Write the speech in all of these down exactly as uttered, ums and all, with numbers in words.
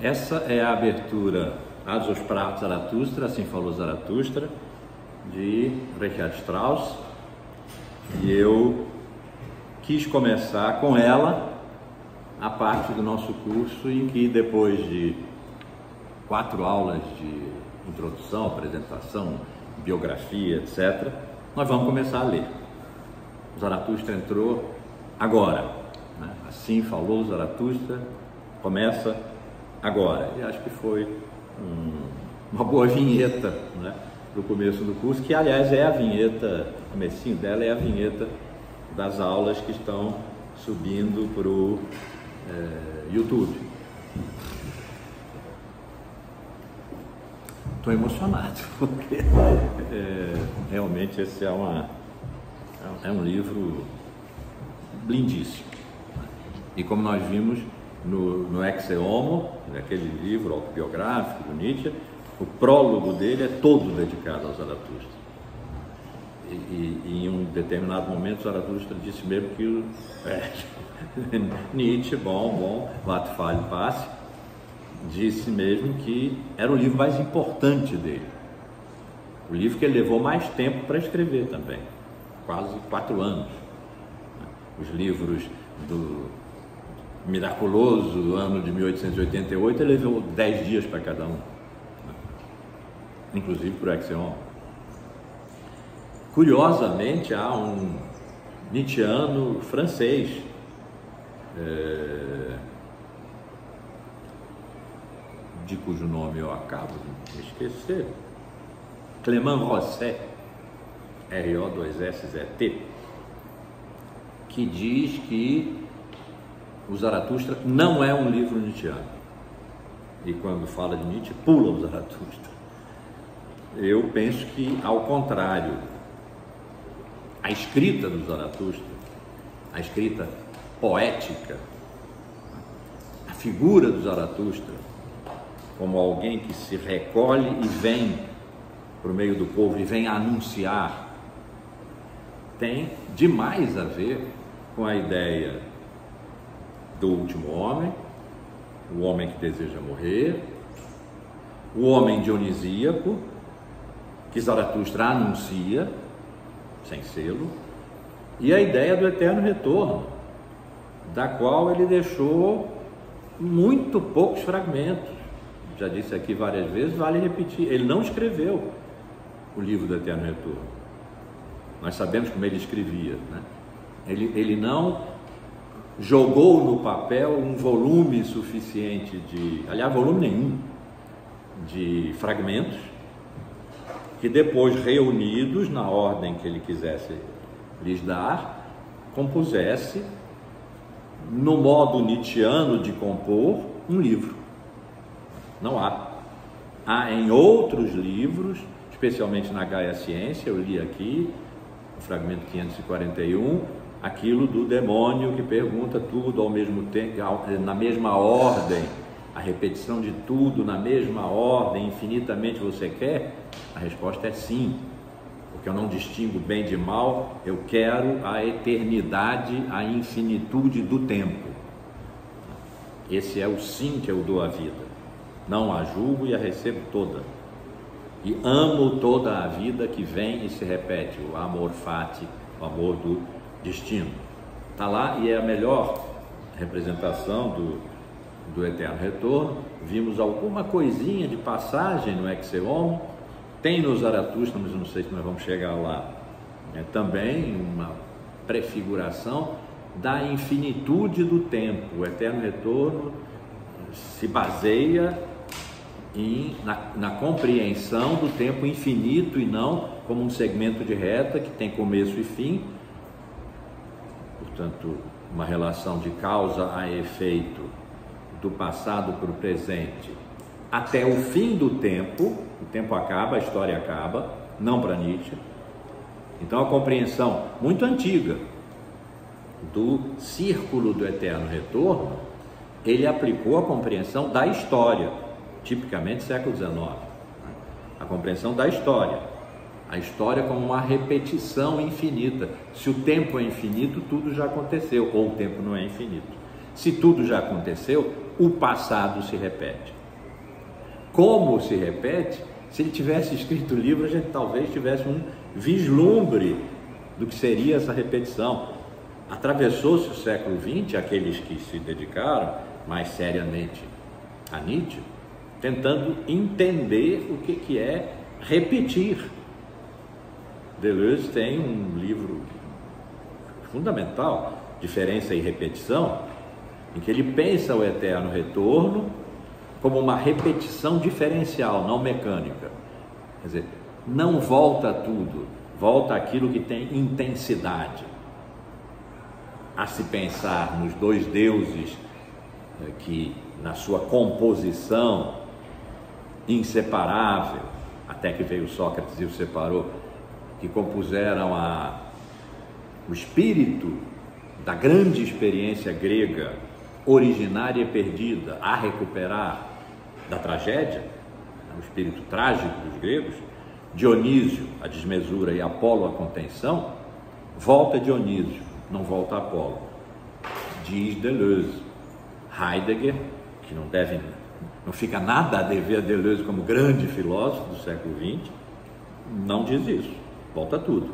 Essa é a abertura Asos Sprach Zarathustra, assim falou Zarathustra, de Richard Strauss, e eu quis começar com ela a parte do nosso curso em que, depois de quatro aulas de introdução, apresentação, biografia, etcétera, nós vamos começar a ler. Zarathustra entrou agora, né? Assim falou Zarathustra, começa agora. E acho que foi um, uma boa vinheta, né, do começo do curso, que aliás é a vinheta, o comecinho dela é a vinheta das aulas que estão subindo para o é, YouTube. Estou emocionado, porque é, realmente esse é, uma, é um livro lindíssimo. E como nós vimos no, no Ecce Homo, aquele livro autobiográfico do Nietzsche, o prólogo dele é todo dedicado ao Zarathustra. E, e, e em um determinado momento Zarathustra disse mesmo que é, Nietzsche, bom, bom, Vat Fale Passe, disse mesmo que era o livro mais importante dele. O livro que ele levou mais tempo para escrever também, quase quatro anos. Os livros do Miraculoso, ano de mil oitocentos e oitenta e oito, ele levou dez dias para cada um, inclusive para o Ecce Homo. Curiosamente, há um Nietzscheano francês, é, de cujo nome eu acabo de me esquecer, Clément Rosset, R O dois S Z T, que diz que o Zarathustra não é um livro nietzscheano. E quando fala de Nietzsche, pula o Zarathustra. Eu penso que, ao contrário, a escrita do Zarathustra, a escrita poética, a figura do Zarathustra como alguém que se recolhe e vem para o meio do povo e vem anunciar, tem demais a ver com a ideia do último homem, o homem que deseja morrer, o homem dionisíaco, que Zarathustra anuncia, sem selo, e a ideia do eterno retorno, da qual ele deixou muito poucos fragmentos. Já disse aqui várias vezes, vale repetir, ele não escreveu o livro do eterno retorno. Nós sabemos como ele escrevia, né? Ele, ele não jogou no papel um volume suficiente de, aliás, volume nenhum, de fragmentos, que depois, reunidos na ordem que ele quisesse lhes dar, compusesse, no modo nietzschiano de compor, um livro. Não há. Há em outros livros, especialmente na Gaia Ciência, eu li aqui, o fragmento quinhentos e quarenta e um, aquilo do demônio que pergunta tudo ao mesmo tempo, na mesma ordem, a repetição de tudo na mesma ordem, infinitamente você quer? A resposta é sim, porque eu não distingo bem de mal, eu quero a eternidade, a infinitude do tempo. Esse é o sim que eu dou à vida, não a julgo e a recebo toda, e amo toda a vida que vem e se repete, o amor fati, o amor do destino. Está lá e é a melhor representação do, do eterno retorno. Vimos alguma coisinha de passagem no Ecce Homo, tem no Zarathustra, mas não sei se nós vamos chegar lá. É também uma prefiguração da infinitude do tempo. O eterno retorno se baseia em, na, na compreensão do tempo infinito e não como um segmento de reta que tem começo e fim. Portanto, uma relação de causa a efeito do passado para o presente até o fim do tempo. O tempo acaba, a história acaba, não para Nietzsche. Então, a compreensão muito antiga do círculo do eterno retorno, ele aplicou a compreensão da história, tipicamente século dezenove, a compreensão da história. A história como uma repetição infinita. Se o tempo é infinito, tudo já aconteceu, ou o tempo não é infinito. Se tudo já aconteceu, o passado se repete. Como se repete? Se ele tivesse escrito o livro, a gente talvez tivesse um vislumbre do que seria essa repetição. Atravessou-se o século vinte, aqueles que se dedicaram mais seriamente a Nietzsche, tentando entender o que, que é repetir. Deleuze tem um livro fundamental, Diferença e Repetição, em que ele pensa o eterno retorno como uma repetição diferencial, não mecânica. Quer dizer, não volta tudo, volta aquilo que tem intensidade. A se pensar nos dois deuses que, na sua composição inseparável, até que veio Sócrates e o separou, que compuseram a, o espírito da grande experiência grega, originária e perdida, a recuperar da tragédia, o espírito trágico dos gregos. Dionísio, a desmesura, e Apolo, a contenção. Volta Dionísio, não volta Apolo, diz Deleuze. Heidegger, que não deve, não fica nada a dever a Deleuze como grande filósofo do século vinte, não diz isso, volta tudo.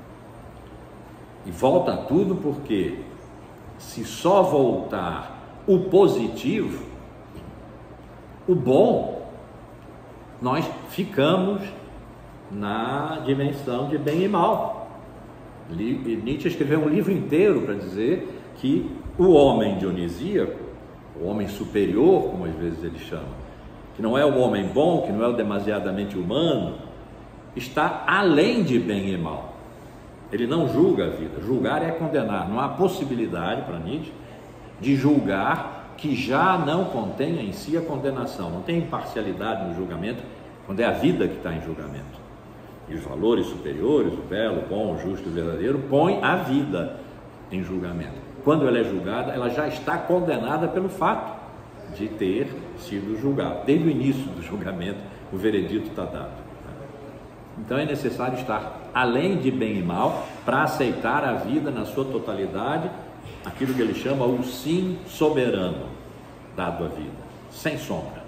E volta tudo porque, se só voltar o positivo, o bom, nós ficamos na dimensão de bem e mal. Nietzsche escreveu um livro inteiro para dizer que o homem dionisíaco, o homem superior, como às vezes ele chama, que não é o homem bom, que não é o demasiadamente humano, está além de bem e mal. Ele não julga a vida. Julgar é condenar. Não há possibilidade para Nietzsche de julgar que já não contém em si a condenação. Não tem imparcialidade no julgamento quando é a vida que está em julgamento. E os valores superiores, o belo, o bom, o justo e o verdadeiro, põem a vida em julgamento. Quando ela é julgada, ela já está condenada pelo fato de ter sido julgada. Desde o início do julgamento, o veredito está dado. Então é necessário estar além de bem e mal para aceitar a vida na sua totalidade, aquilo que ele chama o sim soberano dado à vida, sem sombra.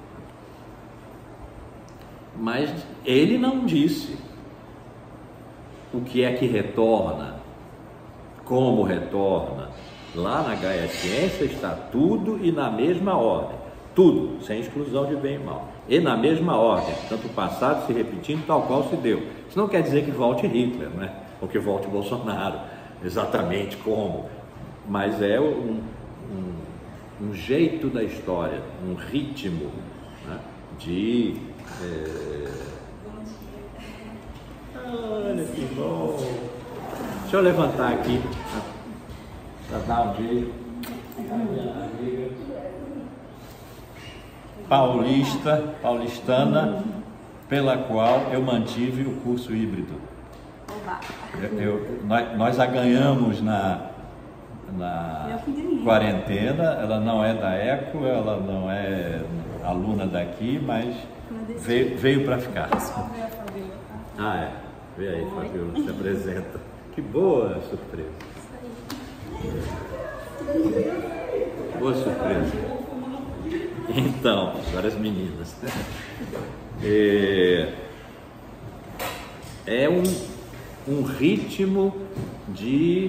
Mas ele não disse o que é que retorna, como retorna. Lá na Gaia Ciência está tudo e na mesma ordem, tudo, sem exclusão de bem e mal, e na mesma ordem, tanto o passado se repetindo tal qual se deu. Isso não quer dizer que volte Hitler, né? Ou que volte Bolsonaro, exatamente como, mas é um, um, um jeito da história, um ritmo, né? de é... olha que bom. Deixa eu levantar aqui para dar um jeito. Paulista, paulistana, pela qual eu mantive o curso híbrido. Eu, eu, nós, nós a ganhamos na, na quarentena. Ela não é da ECO, ela não é aluna daqui, mas veio, veio para ficar. Ah, é. Vê aí, Fabiola, se apresenta. Que boa surpresa. Boa surpresa. Então, agora as meninas. É, é um, um ritmo de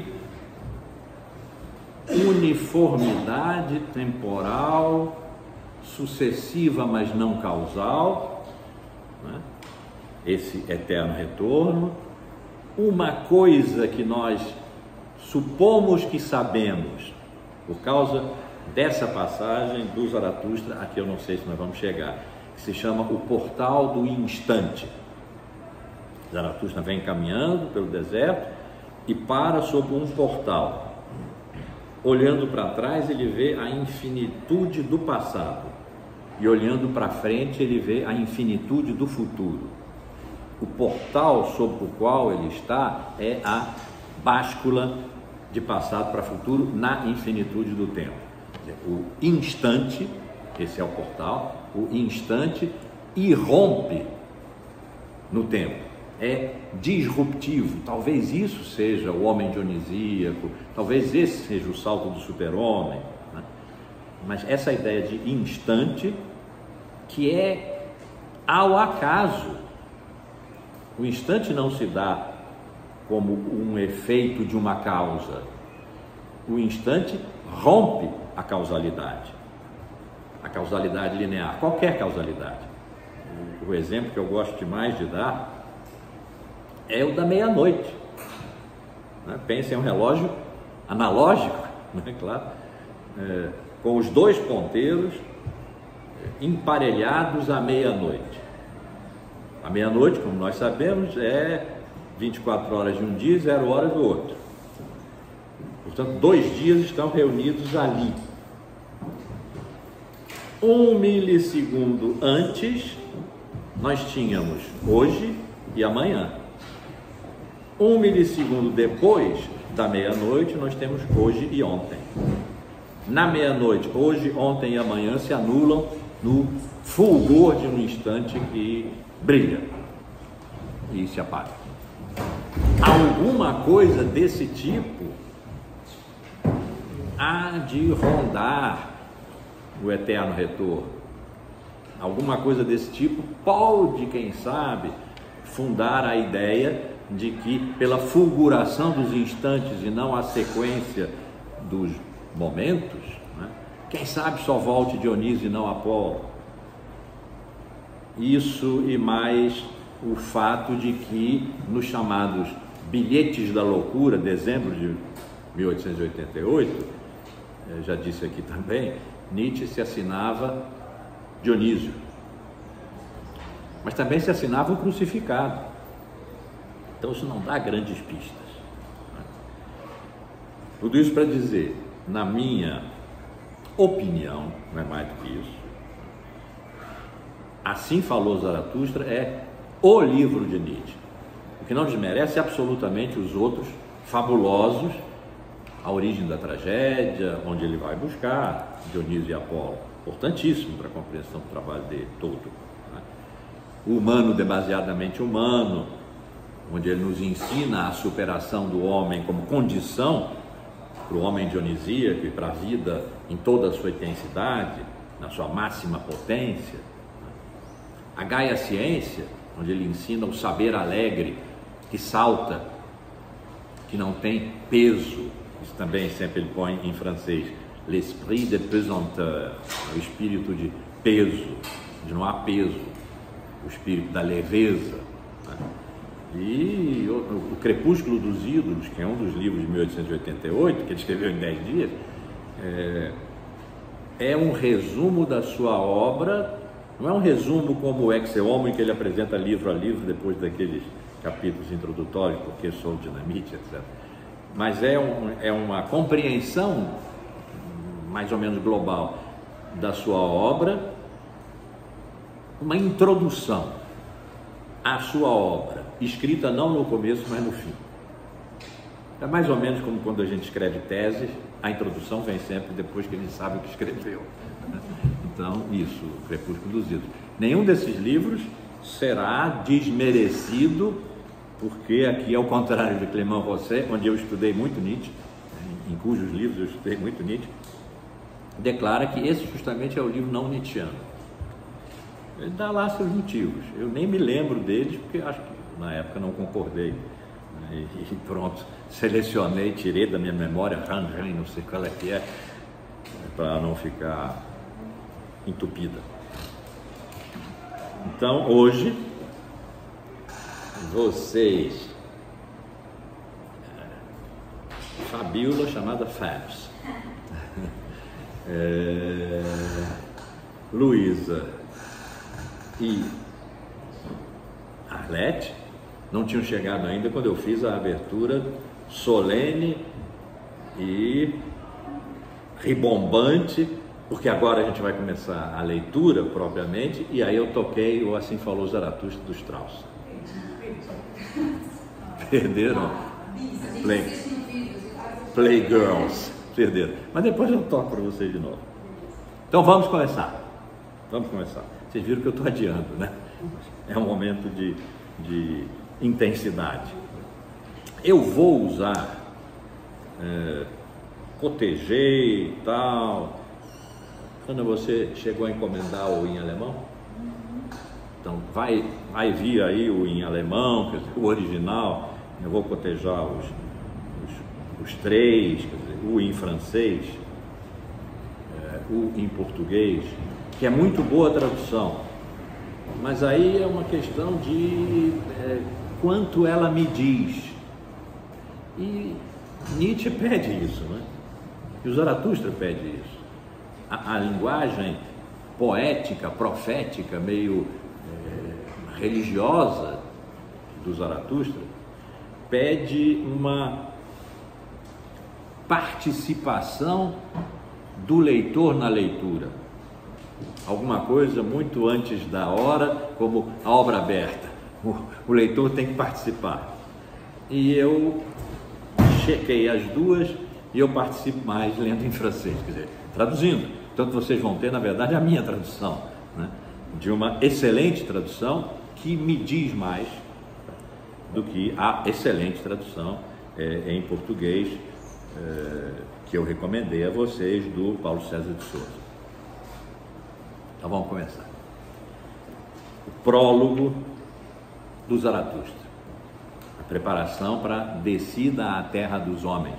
uniformidade temporal, sucessiva, mas não causal, né? Esse eterno retorno. Uma coisa que nós supomos que sabemos, por causa dessa passagem do Zaratustra, aqui eu não sei se nós vamos chegar, que se chama o portal do instante. Zaratustra vem caminhando pelo deserto e para sob um portal. Olhando para trás, ele vê a infinitude do passado, e olhando para frente, ele vê a infinitude do futuro. O portal sob o qual ele está é a báscula de passado para futuro na infinitude do tempo. O instante, esse é o portal, o instante irrompe no tempo, é disruptivo. Talvez isso seja o homem dionisíaco, talvez esse seja o salto do super-homem, né? mas essa ideia de instante, que é ao acaso. O instante não se dá como um efeito de uma causa. O instante rompe a causalidade, a causalidade linear, qualquer causalidade. O exemplo que eu gosto demais de dar é o da meia-noite. Né? Pense em um relógio analógico, né? Claro, é, com os dois ponteiros emparelhados à meia-noite. A meia-noite, como nós sabemos, é vinte e quatro horas de um dia e zero horas do outro. Portanto, dois dias estão reunidos ali. Um milissegundo antes, nós tínhamos hoje e amanhã. Um milissegundo depois da meia-noite, nós temos hoje e ontem. Na meia-noite, hoje, ontem e amanhã se anulam no fulgor de um instante que brilha e se apaga. Alguma coisa desse tipo há de rondar o eterno retorno. Alguma coisa desse tipo pode, quem sabe, fundar a ideia de que pela fulguração dos instantes e não a sequência dos momentos, né, quem sabe só volte Dionísio e não Apolo. Isso e mais o fato de que nos chamados Bilhetes da Loucura, dezembro de mil oitocentos e oitenta e oito, já disse aqui também, Nietzsche se assinava Dionísio, mas também se assinava o crucificado. Então isso não dá grandes pistas. Tudo isso para dizer, na minha opinião, não é mais do que isso, Assim Falou Zaratustra é o livro de Nietzsche, o que não desmerece absolutamente os outros fabulosos, A Origem da Tragédia, onde ele vai buscar Dionísio e Apolo, importantíssimo para a compreensão do trabalho dele todo, né? O Humano Demasiadamente Humano, onde ele nos ensina a superação do homem como condição para o homem dionisíaco e para a vida em toda a sua intensidade, na sua máxima potência. A Gaia Ciência, onde ele ensina o saber alegre, que salta, que não tem peso. Isso também sempre ele põe em francês, l'esprit de pesanteur, o espírito de peso, de não há peso, o espírito da leveza, né? E o, o Crepúsculo dos Ídolos, que é um dos livros de mil oitocentos e oitenta e oito, que ele escreveu em dez dias, é, é um resumo da sua obra. Não é um resumo como o Ex Homo, em que ele apresenta livro a livro, depois daqueles capítulos introdutórios, porque sou dinamite, etcétera. Mas é, um, é uma compreensão mais ou menos global da sua obra, uma introdução à sua obra, escrita não no começo, mas no fim. É mais ou menos como quando a gente escreve teses, a introdução vem sempre depois que a gente sabe o que escreveu. Então, isso, o Crepúsculo dos Ídolos. Nenhum desses livros será desmerecido, porque aqui, ao contrário de Clément Rosset, onde eu estudei muito Nietzsche, em cujos livros eu estudei muito Nietzsche, declara que esse justamente é o livro não nietzschiano. Ele dá lá seus motivos. Eu nem me lembro deles, porque acho que na época não concordei. E, e pronto, selecionei, tirei da minha memória, arranjei, não sei qual é que é, para não ficar entupida. Então, hoje, vocês, Fabíola chamada Fabs, é, Luísa e Arlete não tinham chegado ainda quando eu fiz a abertura solene e ribombante, porque agora a gente vai começar a leitura propriamente, e aí eu toquei o Assim Falou Zaratustra dos Strauss. Perderam? Play, Playgirls. Perderam. Mas depois eu toco para vocês de novo. Então vamos começar. Vamos começar. Vocês viram que eu estou adiando, né? É um momento de, de intensidade. Eu vou usar é, proteger e tal, Ana, você chegou a encomendar o em alemão? Então, vai, vai vir aí o em alemão, quer dizer, o original. Eu vou cotejar os, os, os três, quer dizer, o em francês, é, o em português, que é muito boa a tradução. Mas aí é uma questão de é, quanto ela me diz. E Nietzsche pede isso, né? E o Zaratustra pede isso. A, a linguagem poética, profética, meio é, religiosa do Zaratustra pede uma participação do leitor na leitura. Alguma coisa muito antes da hora, como a obra aberta. O, o leitor tem que participar. E eu chequei as duas e eu participo mais lendo em francês, quer dizer, traduzindo. Tanto vocês vão ter, na verdade, a minha tradução, né? De uma excelente tradução que me diz mais do que a excelente tradução é, em português é, que eu recomendei a vocês, do Paulo César de Souza. Então vamos começar. O prólogo do Zaratustra. A preparação para a descida à terra dos homens.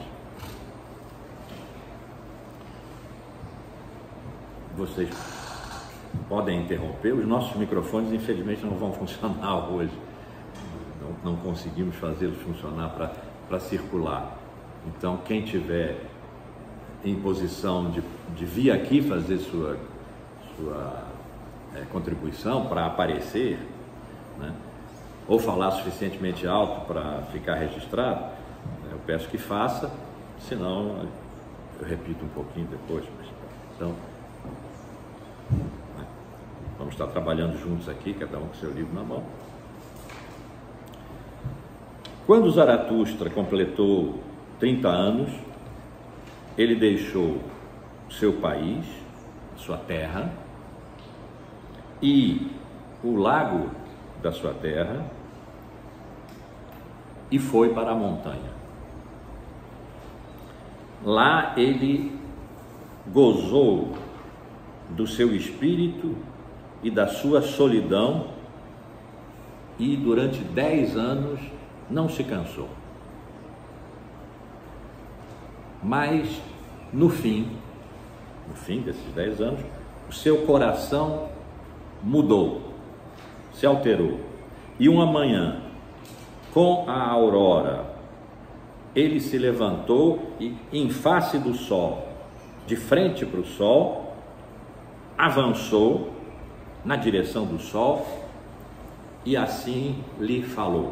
Vocês podem interromper, os nossos microfones infelizmente não vão funcionar hoje. Não, não conseguimos fazê-los funcionar para para circular. Então quem tiver em posição de, de vir aqui fazer sua sua é, contribuição para aparecer, né? Ou falar suficientemente alto para ficar registrado, eu peço que faça, senão eu repito um pouquinho depois. Mas, então, né? Vamos estar trabalhando juntos aqui, cada um com seu livro na mão. Quando Zaratustra completou trinta anos, ele deixou seu país, sua terra, e o lago da sua terra, e foi para a montanha. Lá ele gozou do seu espírito e da sua solidão, e durante dez anos não se cansou. Mas no fim, no fim desses dez anos, o seu coração mudou, se alterou. E uma manhã, com a aurora, ele se levantou e, em face do sol, de frente para o sol, avançou na direção do sol e assim lhe falou.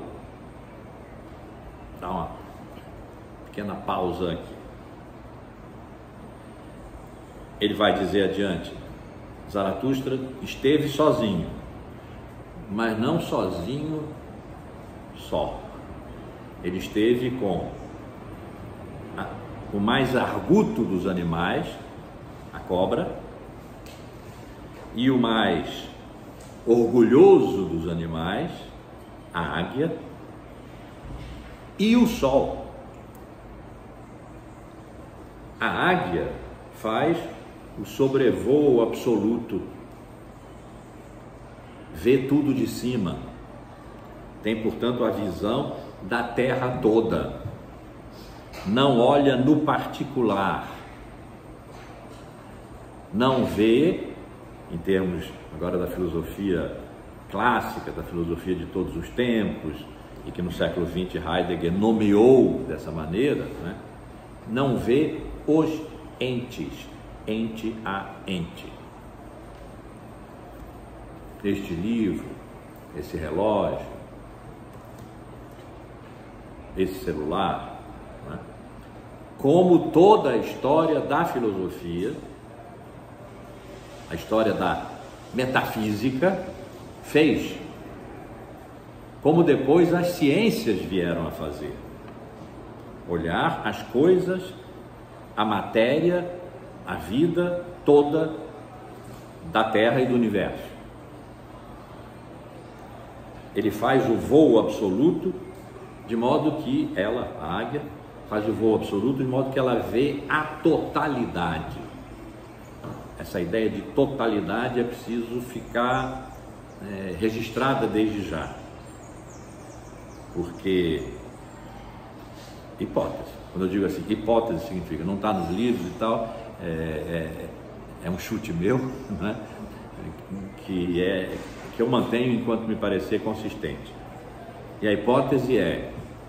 Dá uma pequena pausa aqui. Ele vai dizer adiante: Zaratustra esteve sozinho, mas não sozinho só. Ele esteve com a, o mais arguto dos animais, a cobra, e o mais orgulhoso dos animais, a águia, e o sol. A águia faz o sobrevoo absoluto, vê tudo de cima, tem, portanto, a visão da terra toda, não olha no particular, não vê, em termos agora da filosofia clássica, da filosofia de todos os tempos, e que no século vinte Heidegger nomeou dessa maneira, né? Não vê os entes, ente a ente. Este livro, esse relógio, esse celular, né? Como toda a história da filosofia, a história da metafísica fez, como depois as ciências vieram a fazer, olhar as coisas, a matéria, a vida toda da Terra e do universo. Ele faz o voo absoluto, de modo que ela, a águia, faz o voo absoluto de modo que ela vê a totalidade. É essa ideia de totalidade é preciso ficar é, registrada desde já, porque hipótese, quando eu digo assim, hipótese significa, não está nos livros e tal, é, é, é um chute meu, né? que, é, que eu mantenho enquanto me parecer consistente. E a hipótese é,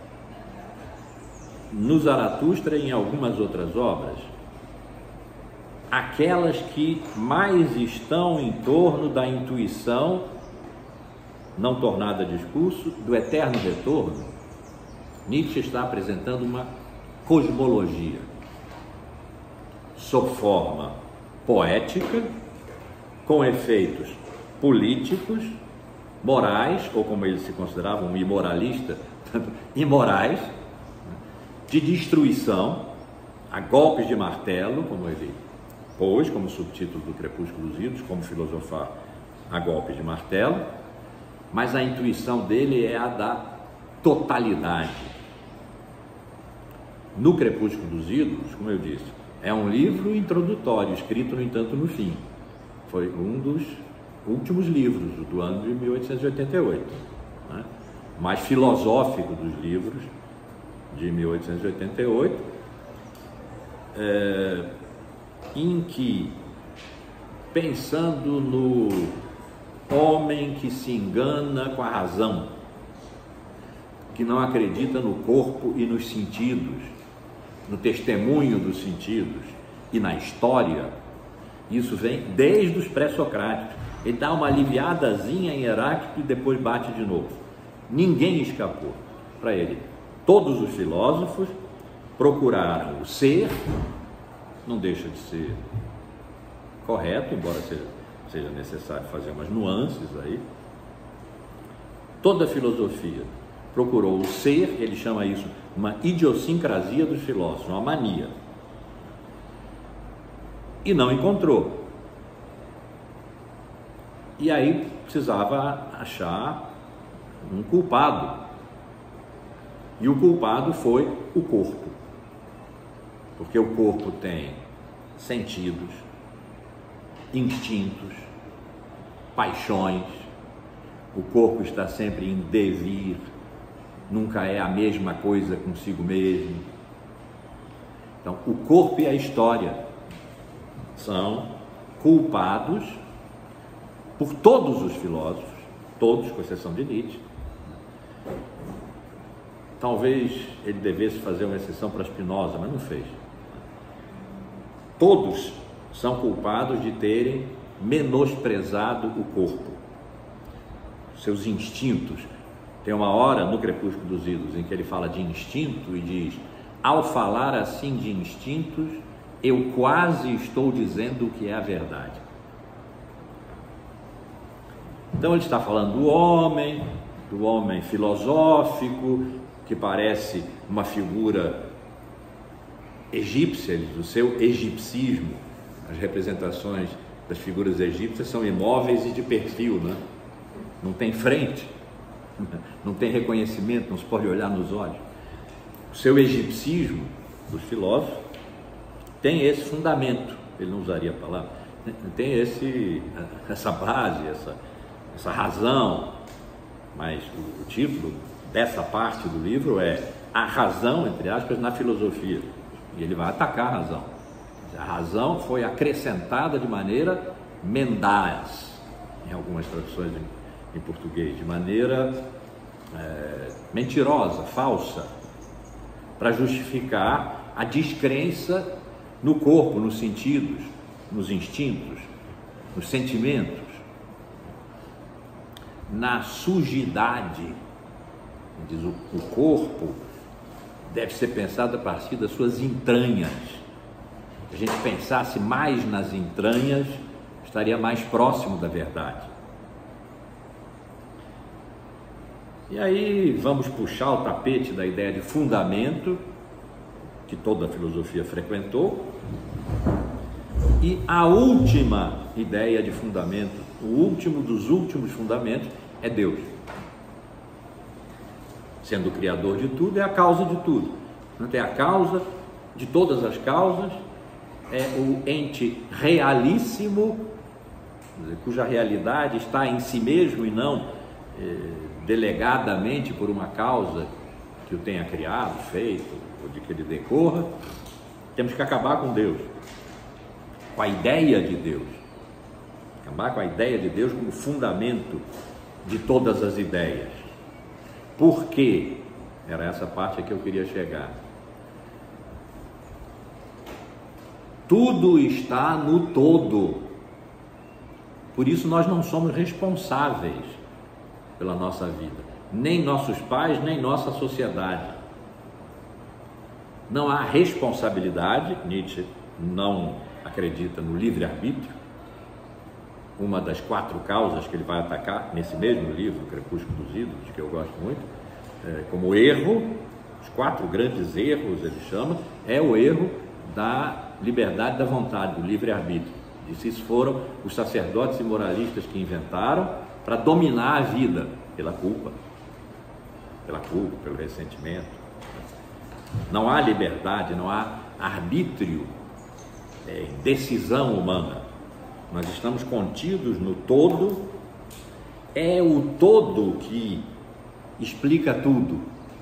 no Zaratustra e em algumas outras obras, aquelas que mais estão em torno da intuição, não tornada a discurso, do eterno retorno, Nietzsche está apresentando uma cosmologia, sob forma poética, com efeitos políticos, morais, ou como eles se consideravam, um imoralista, imorais, de destruição, a golpes de martelo, como ele pôs, como subtítulo do Crepúsculo dos Ídolos, como filosofar a golpes de martelo, mas a intuição dele é a da totalidade. No Crepúsculo dos Ídolos, como eu disse, é um livro introdutório, escrito, no entanto, no fim. Foi um dos últimos livros do ano de mil oitocentos e oitenta e oito, né? Mais filosófico dos livros de mil oitocentos e oitenta e oito, é, em que, pensando no homem que se engana com a razão, que não acredita no corpo e nos sentidos, no testemunho dos sentidos e na história, isso vem desde os pré-socráticos. Ele dá uma aliviadazinha em Heráclito e depois bate de novo. Ninguém escapou para ele. Todos os filósofos procuraram o ser, não deixa de ser correto, embora seja, seja necessário fazer umas nuances aí. Toda a filosofia procurou o ser, ele chama isso uma idiosincrasia dos filósofos, uma mania, e não encontrou. E aí precisava achar um culpado, e o culpado foi o corpo, porque o corpo tem sentidos, instintos, paixões, o corpo está sempre em devir, nunca é a mesma coisa consigo mesmo. Então, o corpo e a história são culpados por todos os filósofos, todos, com exceção de Nietzsche. Talvez ele devesse fazer uma exceção para Spinoza, mas não fez. Todos são culpados de terem menosprezado o corpo, seus instintos. Tem uma hora no Crepúsculo dos Ídolos em que ele fala de instinto e diz: ao falar assim de instintos, eu quase estou dizendo o que é a verdade. Então ele está falando do homem, do homem filosófico, que parece uma figura egípcia, do seu egipcismo. As representações das figuras egípcias são imóveis e de perfil, né? Não tem frente, não tem reconhecimento, não se pode olhar nos olhos. O seu egipcismo dos filósofos tem esse fundamento, ele não usaria a palavra, tem esse, essa base, essa, essa razão, mas o, o título dessa parte do livro é A Razão, entre aspas, na Filosofia, e ele vai atacar a razão. A razão foi acrescentada de maneira mendaz, em algumas traduções em, em português, de maneira é, mentirosa, falsa, para justificar a descrença no corpo, nos sentidos, nos instintos, nos sentimentos, na sujidade. Diz, o, o corpo deve ser pensado a partir das suas entranhas. Se a gente pensasse mais nas entranhas, estaria mais próximo da verdade. E aí vamos puxar o tapete da ideia de fundamento, que toda a filosofia frequentou, e a última ideia de fundamento, o último dos últimos fundamentos, é Deus. Sendo o criador de tudo, é a causa de tudo. É a causa de todas as causas, é o ente realíssimo, cuja realidade está em si mesmo e não eh, delegadamente por uma causa que o tenha criado, feito, ou de que ele decorra. Temos que acabar com Deus, com a ideia de Deus, acabar com a ideia de Deus como fundamento de todas as ideias. Por quê? Era essa parte que eu queria chegar. Tudo está no todo. Por isso nós não somos responsáveis pela nossa vida, nem nossos pais, nem nossa sociedade. Não há responsabilidade. Nietzsche não acredita no livre-arbítrio, uma das quatro causas que ele vai atacar nesse mesmo livro, O Crepúsculo dos Ídolos, que eu gosto muito, é, como erro. Os quatro grandes erros, ele chama, é o erro da liberdade da vontade, do livre-arbítrio. Disse, isso foram os sacerdotes e moralistas que inventaram para dominar a vida pela culpa, pela culpa, pelo ressentimento. Não há liberdade, não há arbítrio, é, decisão humana. Nós estamos contidos no todo, é o todo que explica tudo.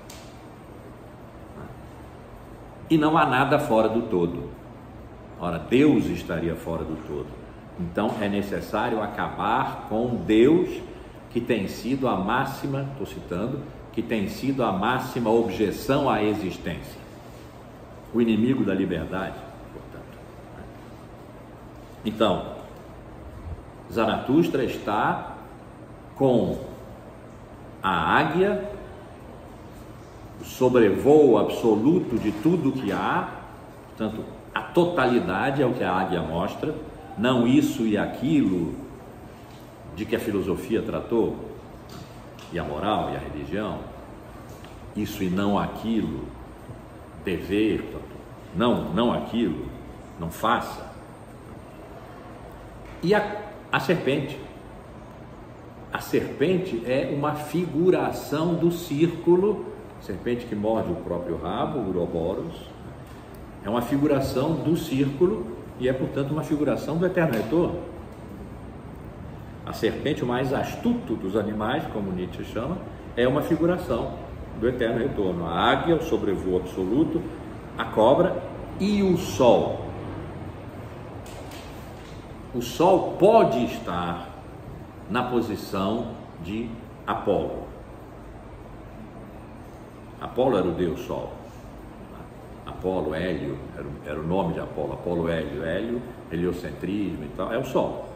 E não há nada fora do todo. Ora, Deus estaria fora do todo. Então é necessário acabar com Deus, que tem sido a máxima, estou citando, que tem sido a máxima objeção à existência. O inimigo da liberdade, portanto. Então, Zaratustra está com a águia, o sobrevoo absoluto de tudo que há, portanto, a totalidade é o que a águia mostra, não isso e aquilo de que a filosofia tratou, e a moral e a religião, isso e não aquilo, dever, não, não aquilo, não faça. E a, a serpente, a serpente é uma figuração do círculo, serpente que morde o próprio rabo, o Uroboros, é uma figuração do círculo e é, portanto, uma figuração do eterno retorno. A serpente, o mais astuto dos animais, como Nietzsche chama, é uma figuração do eterno retorno. A águia, o sobrevoo absoluto, a cobra e o sol. O sol pode estar na posição de Apolo. Apolo era o deus sol. Apolo, Hélio, era, era o nome de Apolo, Apolo, Hélio, Hélio, heliocentrismo e tal, é o Sol.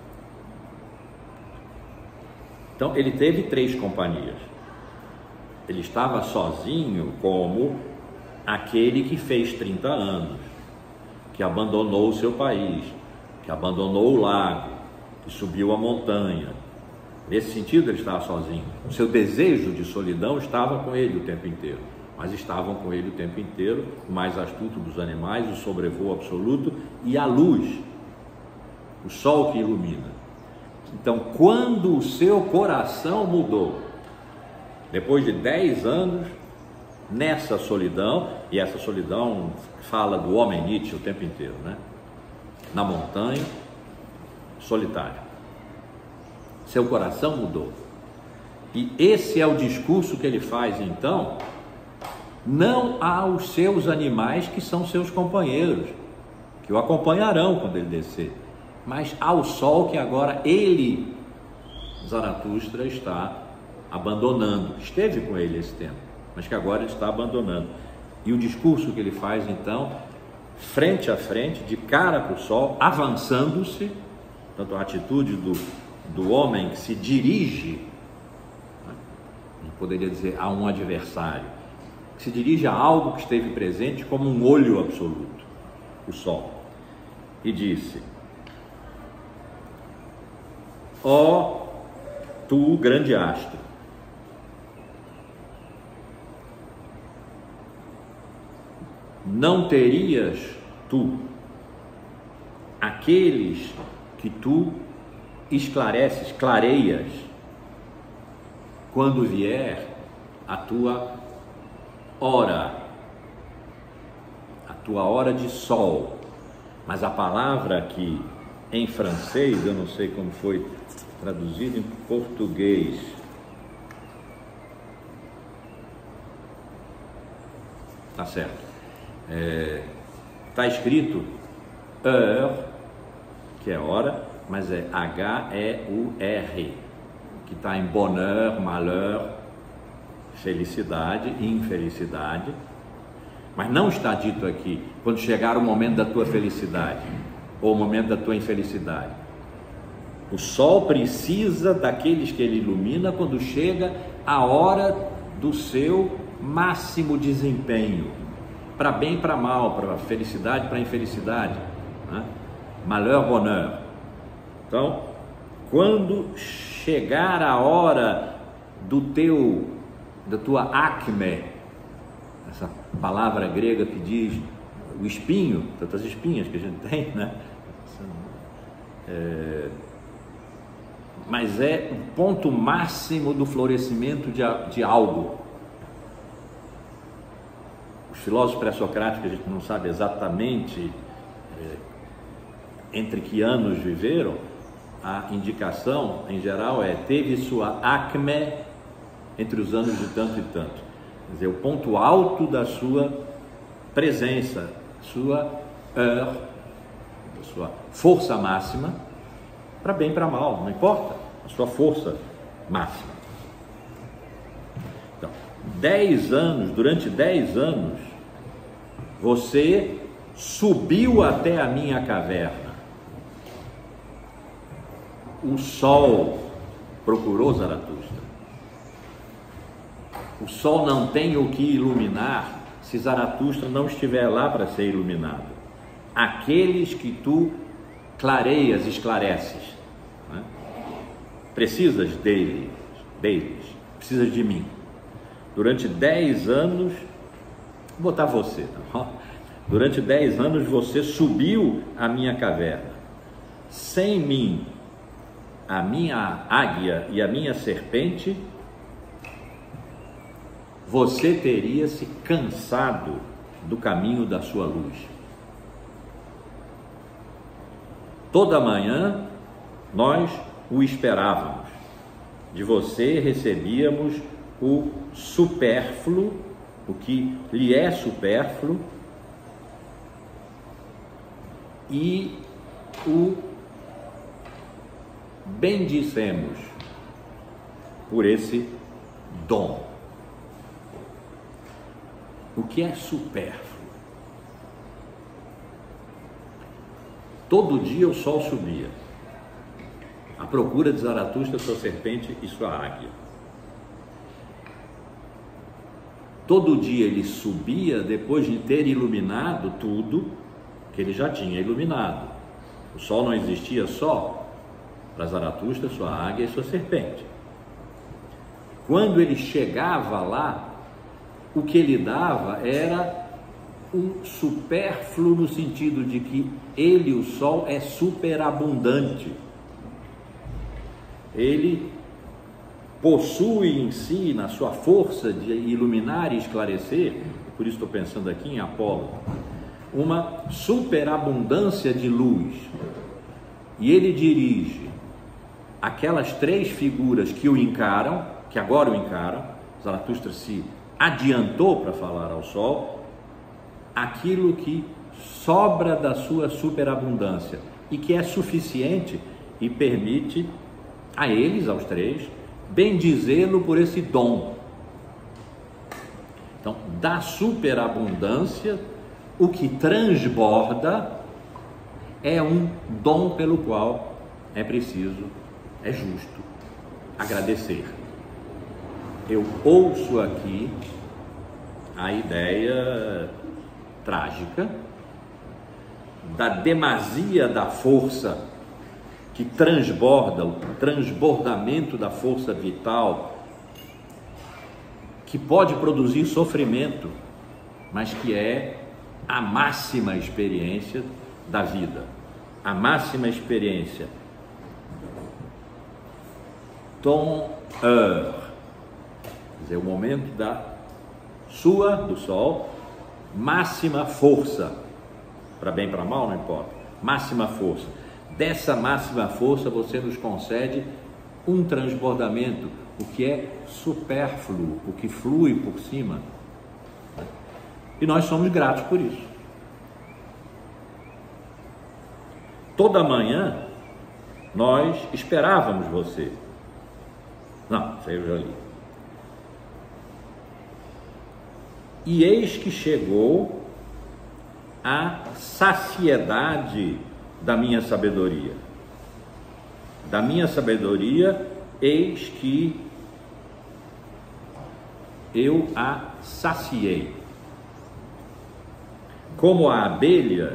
Então ele teve três companhias. Ele estava sozinho como aquele que fez trinta anos, que abandonou o seu país, que abandonou o lago, que subiu a montanha. Nesse sentido ele estava sozinho. O seu desejo de solidão estava com ele o tempo inteiro. Mas estavam com ele o tempo inteiro, o mais astuto dos animais, o sobrevoo absoluto e a luz, o sol que ilumina. Então, quando o seu coração mudou, depois de dez anos, nessa solidão, e essa solidão fala do homem Nietzsche o tempo inteiro, né? Na montanha, solitário. Seu coração mudou. E esse é o discurso que ele faz, então, não aos seus animais que são seus companheiros, que o acompanharão quando ele descer, mas ao sol que agora ele, Zaratustra, está abandonando. Esteve com ele esse tempo, mas que agora ele está abandonando. E o discurso que ele faz, então, frente a frente, de cara para o sol, avançando-se, tanto a atitude do, do homem que se dirige, a gente poderia dizer, a um adversário, que se dirige a algo que esteve presente como um olho absoluto, o sol, e disse: ó tu grande astro, não terias tu aqueles que tu esclareces, clareias, quando vier a tua hora, a tua hora de sol, Mas a palavra aqui em francês, eu não sei como foi traduzido em português. Tá certo. É, tá escrito heure, que é hora, mas é H E U R, que está em bonheur, malheur, felicidade e infelicidade. Mas não está dito aqui, quando chegar o momento da tua felicidade, ou o momento da tua infelicidade. O sol precisa daqueles que ele ilumina quando chega a hora do seu máximo desempenho, para bem e para mal, para felicidade, para infelicidade, né? Malheur, bonheur. Então, quando chegar a hora do teu, da tua acme, essa palavra grega que diz o espinho, tantas espinhas que a gente tem, né? É, mas é o ponto máximo do florescimento de, de algo. Os filósofos pré-socráticos, a gente não sabe exatamente é, entre que anos viveram, a indicação em geral é: teve sua acme entre os anos de tanto e tanto. Quer dizer, o ponto alto da sua presença, sua heure, sua força máxima, para bem e para mal, não importa, a sua força máxima. Então, dez anos, durante dez anos, você subiu até a minha caverna. O sol procurou Zaratustra. O sol não tem o que iluminar se Zaratustra não estiver lá para ser iluminado. Aqueles que tu clareias, esclareces, né? Precisas deles, deles, precisas de mim. Durante dez anos, vou botar você, tá? Durante dez anos você subiu à minha caverna. Sem mim, a minha águia e a minha serpente, você teria se cansado do caminho da sua luz. Toda manhã nós o esperávamos. De você recebíamos o supérfluo, o que lhe é supérfluo, e o bendissemos por esse dom. O que é supérfluo? Todo dia o sol subia, à procura de Zaratustra, sua serpente e sua águia. Todo dia ele subia depois de ter iluminado tudo que ele já tinha iluminado. O sol não existia só para Zaratustra, sua águia e sua serpente. Quando ele chegava lá, o que ele dava era um supérfluo, no sentido de que ele, o sol, é superabundante. Ele possui em si, na sua força de iluminar e esclarecer, por isso estou pensando aqui em Apolo, uma superabundância de luz. E ele dirige aquelas três figuras que o encaram, que agora o encaram. Zaratustra se adiantou para falar ao sol aquilo que sobra da sua superabundância e que é suficiente e permite a eles, aos três, bendizê-lo por esse dom. Então, da superabundância, o que transborda é um dom pelo qual é preciso, é justo agradecer. Eu ouço aqui a ideia trágica da demasia da força que transborda, o transbordamento da força vital, que pode produzir sofrimento, mas que é a máxima experiência da vida, a máxima experiência. Ton heure, quer dizer, o momento da sua, do sol, máxima força, para bem, para mal, não importa, máxima força. Dessa máxima força você nos concede um transbordamento, o que é supérfluo, o que flui por cima. E nós somos gratos por isso. Toda manhã nós esperávamos você. Não, isso aí eu já li. E eis que chegou a saciedade da minha sabedoria. Da minha sabedoria, eis que eu a saciei. Como a abelha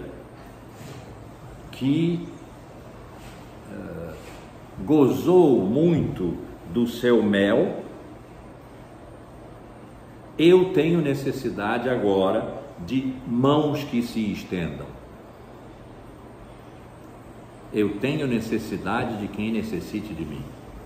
que uh, gozou muito do seu mel, eu tenho necessidade agora de mãos que se estendam. Eu tenho necessidade de quem necessite de mim.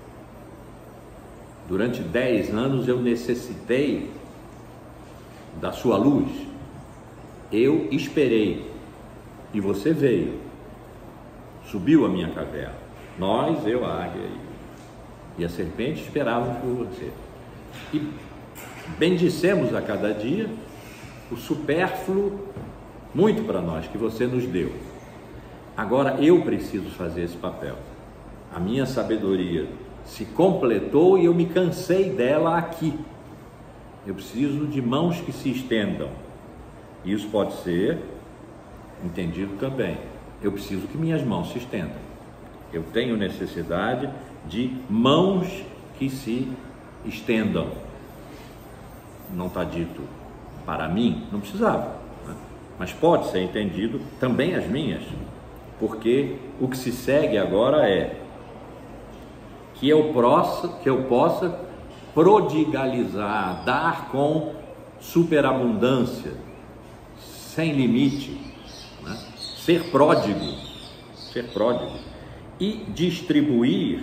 Durante dez anos eu necessitei da sua luz. Eu esperei e você veio, subiu a minha caverna. Nós, eu, a águia e a serpente esperávamos por você. E bendissemos a cada dia o supérfluo muito para nós que você nos deu. Agora eu preciso fazer esse papel. A minha sabedoria se completou e eu me cansei dela aqui. Eu preciso de mãos que se estendam. Isso pode ser entendido também. Eu preciso que minhas mãos se estendam. Eu tenho necessidade de mãos que se estendam. Não está dito para mim, não precisava, né? Mas pode ser entendido também as minhas, porque o que se segue agora é que eu possa, que eu possa prodigalizar, dar com superabundância, sem limite, né? Ser pródigo, ser pródigo e distribuir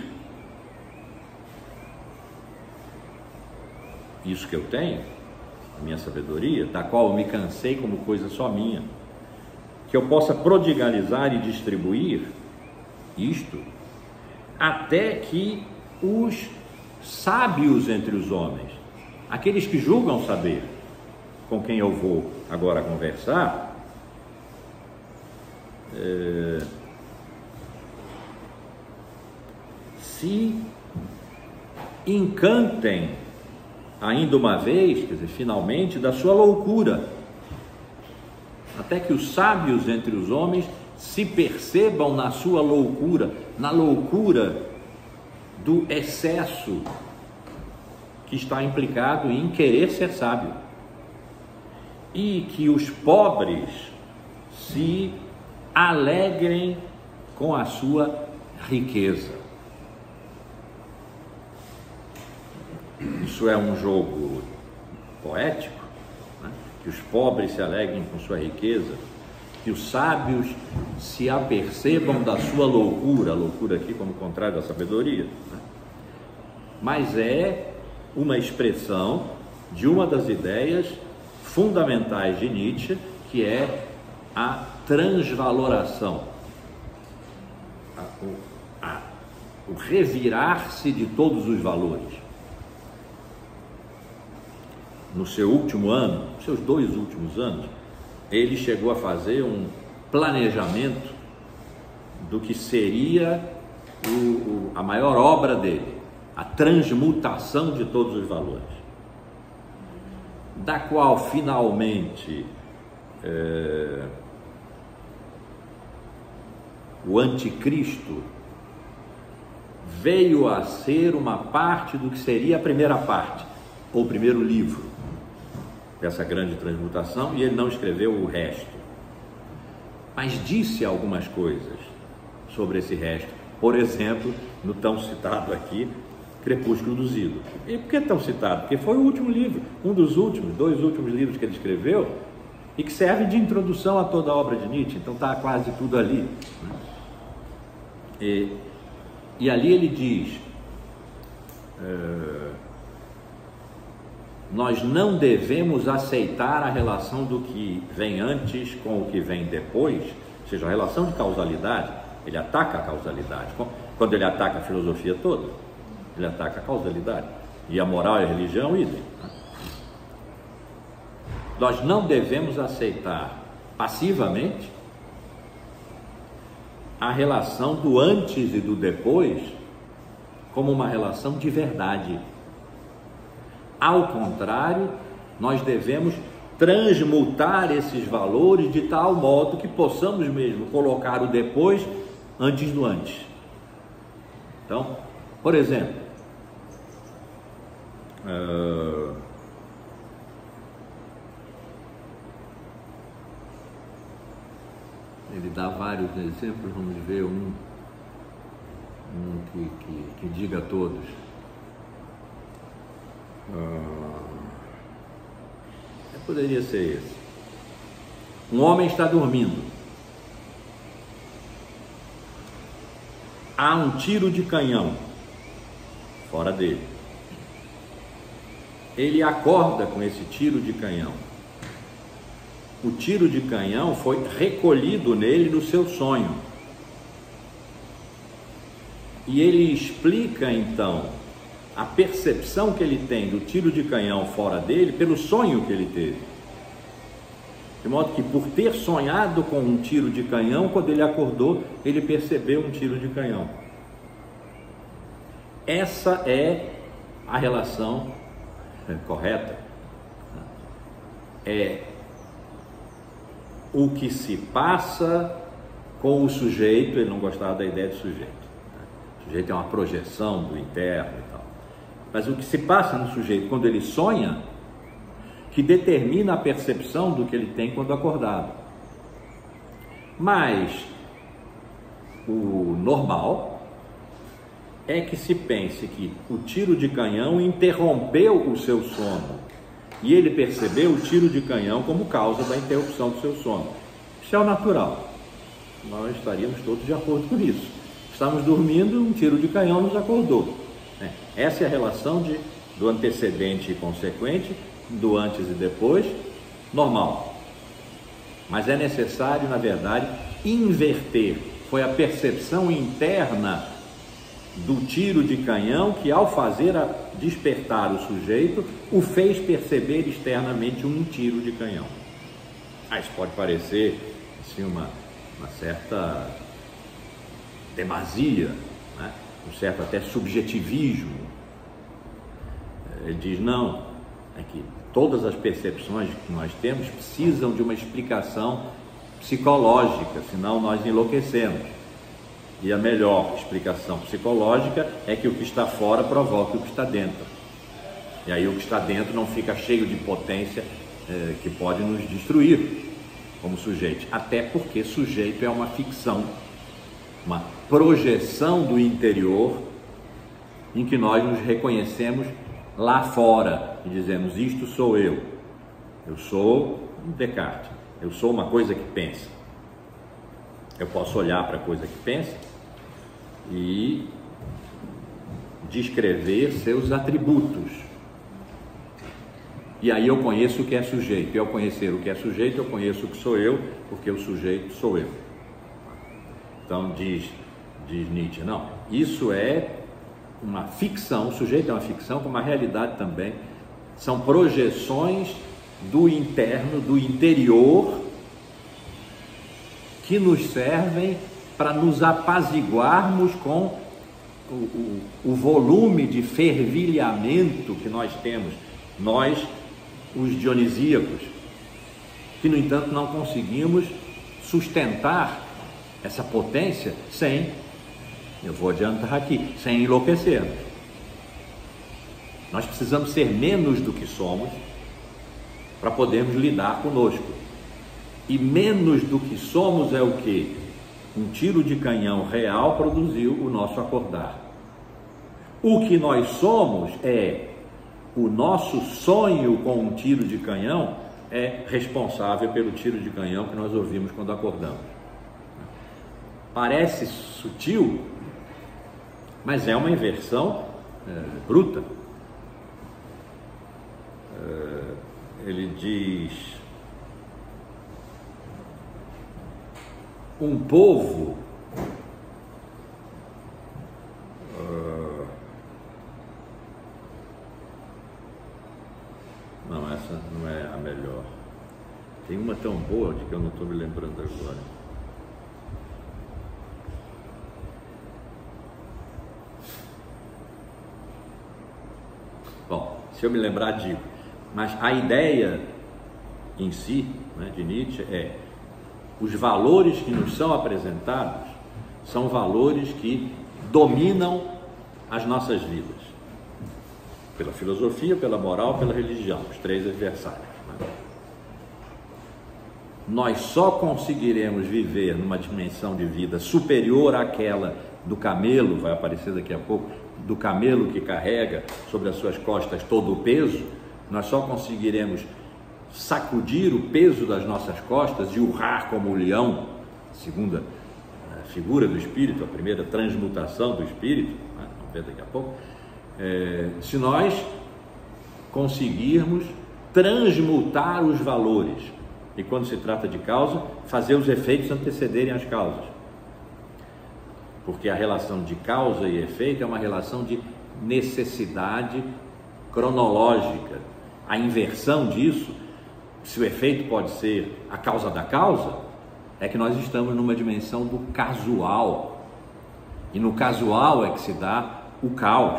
isso que eu tenho, a minha sabedoria, da qual eu me cansei como coisa só minha, que eu possa prodigalizar e distribuir isto até que os sábios entre os homens, aqueles que julgam saber, com quem eu vou agora conversar, é, se encantem ainda uma vez, quer dizer, finalmente, da sua loucura, até que os sábios entre os homens se percebam na sua loucura, na loucura do excesso que está implicado em querer ser sábio, e que os pobres se alegrem com a sua riqueza. Isso é um jogo poético, né? Que os pobres se alegrem com sua riqueza, que os sábios se apercebam da sua loucura, a loucura aqui como contrário da sabedoria, né? Mas é uma expressão de uma das ideias fundamentais de Nietzsche, que é a transvaloração, a, o, a, o revirar-se de todos os valores. No seu último ano, seus dois últimos anos, ele chegou a fazer um planejamento do que seria o, o, a maior obra dele, a transmutação de todos os valores, da qual finalmente é, o anticristo veio a ser uma parte do que seria a primeira parte, ou o primeiro livro dessa grande transmutação, e ele não escreveu o resto, mas disse algumas coisas sobre esse resto. Por exemplo, no tão citado aqui Crepúsculo dos Ídolos. E por que tão citado? Porque foi o último livro, um dos últimos, dois últimos livros que ele escreveu, e que serve de introdução a toda a obra de Nietzsche. Então está quase tudo ali, né? e, e ali ele diz uh, nós não devemos aceitar a relação do que vem antes com o que vem depois, Ou seja, a relação de causalidade, ele ataca a causalidade. Quando ele ataca a filosofia toda, ele ataca a causalidade. E a moral e a religião, idem. Nós não devemos aceitar passivamente a relação do antes e do depois como uma relação de verdade. Ao contrário, nós devemos transmutar esses valores de tal modo que possamos mesmo colocar o depois antes do antes. Então, por exemplo, uh, ele dá vários exemplos, vamos ver um, um que, que, que diga a todos. Uh, poderia ser esse. Um homem está dormindo. Há um tiro de canhão fora dele. Ele acorda com esse tiro de canhão. O tiro de canhão foi recolhido nele no seu sonho. E ele explica então a percepção que ele tem do tiro de canhão fora dele pelo sonho que ele teve. De modo que, por ter sonhado com um tiro de canhão, quando ele acordou, ele percebeu um tiro de canhão. Essa é a relação correta. É o que se passa com o sujeito. Ele não gostava da ideia de sujeito. O sujeito é uma projeção do interno e tal. Mas o que se passa no sujeito quando ele sonha, que determina a percepção do que ele tem quando acordado. Mas o normal é que se pense que o tiro de canhão interrompeu o seu sono e ele percebeu o tiro de canhão como causa da interrupção do seu sono. Isso é o natural. Nós estaríamos todos de acordo com isso. Estamos dormindo, um tiro de canhão nos acordou. Essa é a relação de, do antecedente e consequente, do antes e depois, normal. Mas é necessário, na verdade, inverter. Foi a percepção interna do tiro de canhão que, ao fazer a despertar o sujeito, o fez perceber externamente um tiro de canhão. Ah, isso pode parecer assim, uma, uma certa demasia, né? Um certo até subjetivismo. Ele diz, não, é que todas as percepções que nós temos precisam de uma explicação psicológica, senão nós enlouquecemos. E a melhor explicação psicológica é que o que está fora provoca o que está dentro. E aí o que está dentro não fica cheio de potência eh, que pode nos destruir como sujeito. Até porque sujeito é uma ficção, uma projeção do interior em que nós nos reconhecemos lá fora e dizemos, isto sou eu. Eu sou um Descartes. Eu sou uma coisa que pensa. Eu posso olhar para a coisa que pensa e descrever seus atributos. E aí eu conheço o que é sujeito. E ao conhecer o que é sujeito, eu conheço o que sou eu, porque o sujeito sou eu. Então diz, diz Nietzsche, não, isso é uma ficção, o sujeito é uma ficção, como a realidade também. São projeções do interno, do interior, que nos servem para nos apaziguarmos com o, o, o volume de fervilhamento que nós temos, nós, os dionisíacos, que no entanto não conseguimos sustentar essa potência sem, eu vou adiantar aqui, sem enlouquecermos. Nós precisamos ser menos do que somos para podermos lidar conosco. E menos do que somos é o que? Um tiro de canhão real produziu o nosso acordar. O que nós somos é o nosso sonho com um tiro de canhão é responsável pelo tiro de canhão que nós ouvimos quando acordamos. Parece sutil, mas é uma inversão é, bruta. É, ele diz... um povo uh, não, essa não é a melhor. Tem uma tão boa de que eu não estou me lembrando agora. Bom, se eu me lembrar, digo. Mas a ideia em si, né, de Nietzsche é: os valores que nos são apresentados são valores que dominam as nossas vidas, pela filosofia, pela moral, pela religião, os três adversários, né? Nós só conseguiremos viver numa dimensão de vida superior àquela do camelo, vai aparecer daqui a pouco, do camelo que carrega sobre as suas costas todo o peso. Nós só conseguiremos sacudir o peso das nossas costas e urrar como o leão, segunda figura do espírito, a primeira transmutação do espírito, né? Vamos ver daqui a pouco, é, se nós conseguirmos transmutar os valores, e quando se trata de causa, fazer os efeitos antecederem as causas, porque a relação de causa e efeito é uma relação de necessidade cronológica. A inversão disso, se o efeito pode ser a causa da causa, é que nós estamos numa dimensão do casual, e no casual é que se dá o caos,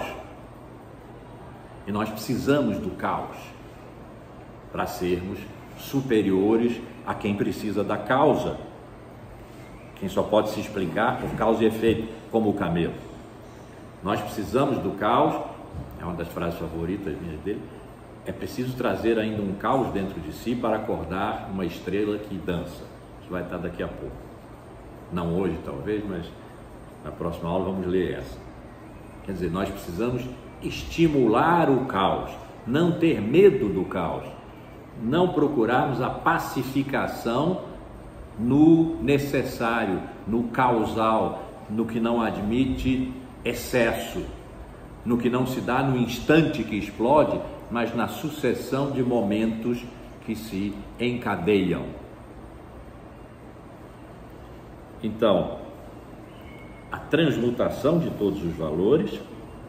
e nós precisamos do caos para sermos superiores a quem precisa da causa, quem só pode se explicar por causa e efeito, como o camelo. Nós precisamos do caos, é uma das frases favoritas minhas dele. É preciso trazer ainda um caos dentro de si para acordar uma estrela que dança. Isso vai estar daqui a pouco. Não hoje, talvez, mas na próxima aula vamos ler essa. Quer dizer, nós precisamos estimular o caos, não ter medo do caos, não procurarmos a pacificação no necessário, no causal, no que não admite excesso, no que não se dá no instante que explode, mas na sucessão de momentos que se encadeiam. Então, a transmutação de todos os valores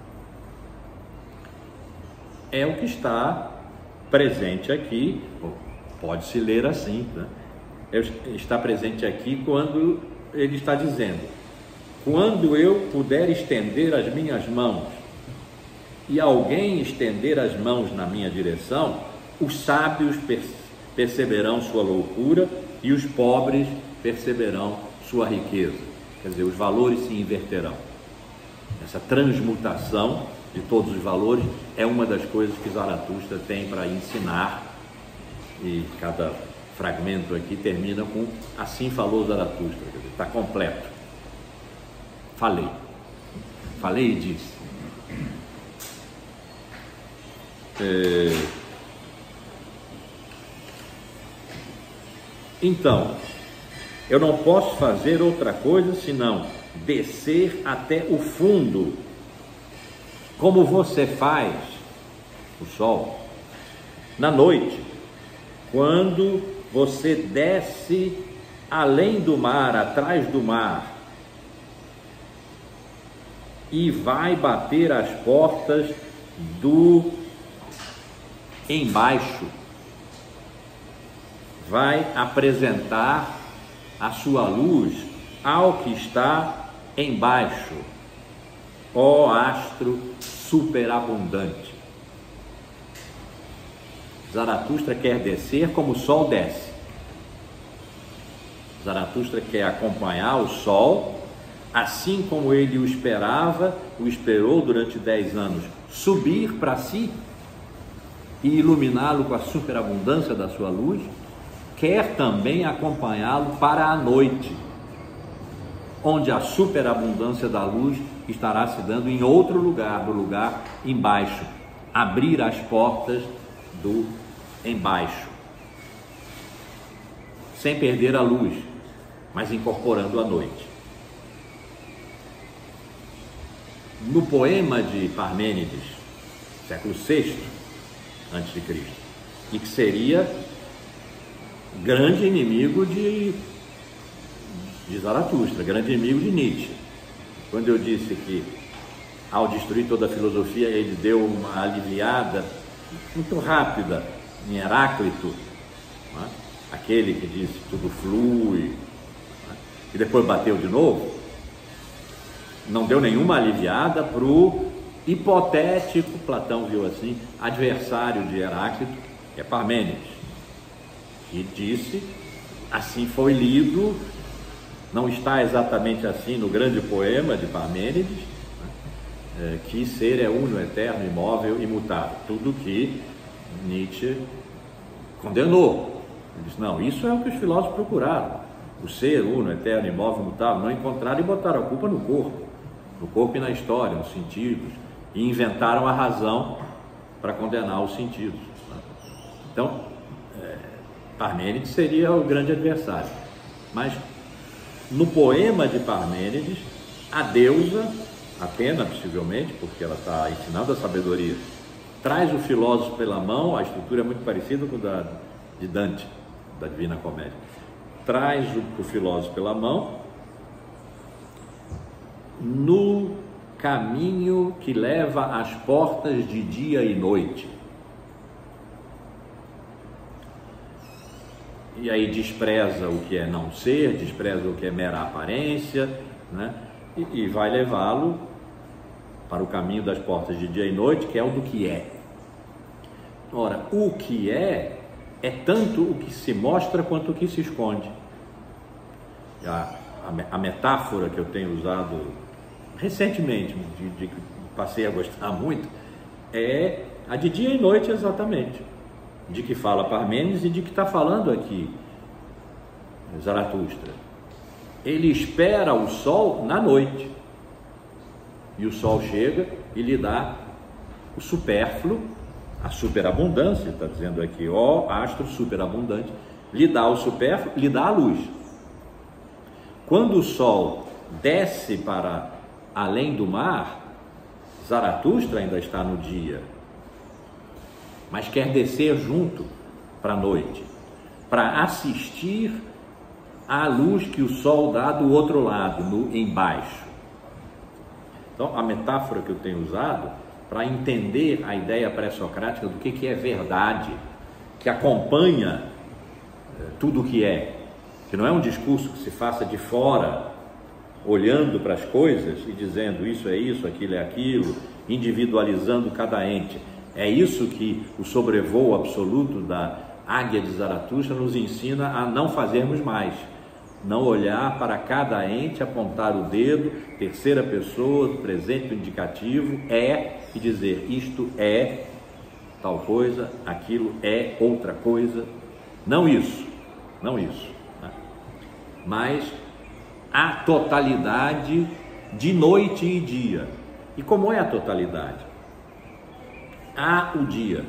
é o que está presente aqui, pode-se ler assim, né? Está presente aqui quando ele está dizendo: quando eu puder estender as minhas mãos e alguém estender as mãos na minha direção, os sábios perceberão sua loucura e os pobres perceberão sua riqueza. Quer dizer, os valores se inverterão. Essa transmutação de todos os valores é uma das coisas que Zaratustra tem para ensinar, e cada fragmento aqui termina com assim falou Zaratustra. Quer dizer, está completo. Falei, falei e disse. É... Então, eu não posso fazer outra coisa senão descer até o fundo, como você faz, o sol, na noite, quando você desce além do mar, atrás do mar, e vai bater as portas do embaixo, vai apresentar a sua luz ao que está embaixo, ó astro superabundante. Zaratustra quer descer como o sol desce. Zaratustra quer acompanhar o sol, assim como ele o esperava, o esperou durante dez anos, subir para si e iluminá-lo com a superabundância da sua luz, quer também acompanhá-lo para a noite, onde a superabundância da luz estará se dando em outro lugar, no lugar embaixo, abrir as portas do embaixo, sem perder a luz, mas incorporando a noite. No poema de Parmênides, século sexto antes de Cristo, e que seria grande inimigo de, de Zaratustra, grande inimigo de Nietzsche. Quando eu disse que, ao destruir toda a filosofia, ele deu uma aliviada muito rápida em Heráclito, né? Aquele que disse que tudo flui, né? E depois bateu de novo, não deu nenhuma aliviada para o hipotético, Platão viu assim, adversário de Heráclito, que é Parmênides, que disse, assim foi lido, não está exatamente assim no grande poema de Parmênides, né, que ser é uno, eterno, imóvel, imutável, tudo que Nietzsche condenou. Ele disse, não, isso é o que os filósofos procuraram, o ser uno, eterno, imóvel, imutável, não encontraram e botaram a culpa no corpo, no corpo e na história, nos sentidos, e inventaram a razão para condenar os sentidos. Então, é, Parmênides seria o grande adversário, mas no poema de Parmênides, a deusa, Atena possivelmente, porque ela está ensinando a sabedoria, traz o filósofo pela mão, a estrutura é muito parecida com a da, de Dante, da Divina Comédia, traz o, o filósofo pela mão no caminho que leva às portas de dia e noite. E aí despreza o que é não ser, despreza o que é mera aparência, né? e, e vai levá-lo para o caminho das portas de dia e noite, que é o do que é. Ora, o que é, é tanto o que se mostra quanto o que se esconde. A, a, a metáfora que eu tenho usado recentemente, de, de, passei a gostar muito, é a de dia e noite exatamente. De que fala Parmênides e de que está falando aqui Zaratustra. Ele espera o sol na noite, e o sol chega e lhe dá o supérfluo, a superabundância, está dizendo aqui, ó astro superabundante, lhe dá o supérfluo, lhe dá a luz. Quando o sol desce para além do mar, Zaratustra ainda está no dia, mas quer descer junto para a noite, para assistir à luz que o sol dá do outro lado, no embaixo. Então, a metáfora que eu tenho usado para entender a ideia pré-socrática do que, que é verdade, que acompanha eh, tudo o que é, que não é um discurso que se faça de fora, olhando para as coisas e dizendo isso é isso, aquilo é aquilo, individualizando cada ente. É isso que o sobrevoo absoluto da águia de Zaratustra nos ensina a não fazermos mais. Não olhar para cada ente, apontar o dedo, terceira pessoa, presente indicativo, é, e dizer isto é tal coisa, aquilo é outra coisa. Não isso, não isso. Né? Mas a totalidade de noite e dia. E como é a totalidade? Há o dia.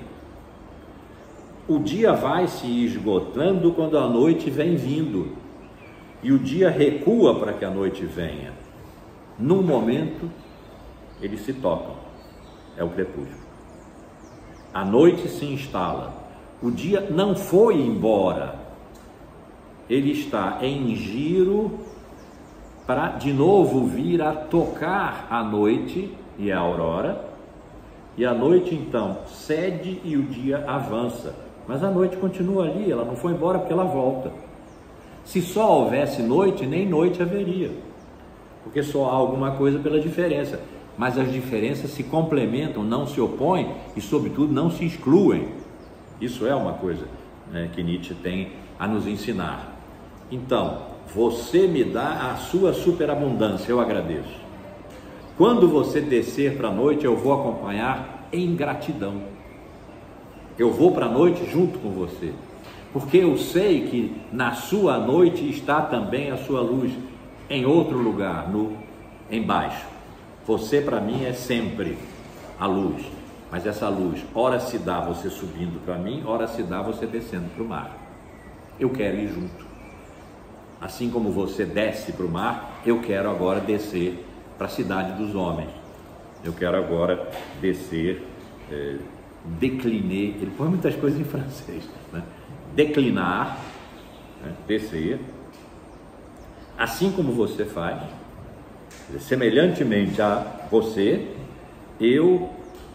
O dia vai se esgotando quando a noite vem vindo, e o dia recua para que a noite venha. Num momento, eles se tocam, é o crepúsculo. A noite se instala, o dia não foi embora, ele está em giro para de novo vir a tocar a noite e a aurora. E a noite então cede e o dia avança, mas a noite continua ali, ela não foi embora porque ela volta. Se só houvesse noite, nem noite haveria, porque só há alguma coisa pela diferença, mas as diferenças se complementam, não se opõem e sobretudo não se excluem. Isso é uma coisa, né, que Nietzsche tem a nos ensinar. Então, você me dá a sua superabundância, eu agradeço. Quando você descer para a noite, eu vou acompanhar em gratidão. Eu vou para a noite junto com você, porque eu sei que na sua noite está também a sua luz em outro lugar, no embaixo. Você para mim é sempre a luz, mas essa luz, ora se dá você subindo para mim, ora se dá você descendo para o mar. Eu quero ir junto. Assim como você desce para o mar, eu quero agora descer para a cidade dos homens. Eu quero agora descer, é, decliner, ele põe muitas coisas em francês, né? Declinar, né? Descer, assim como você faz, semelhantemente a você, eu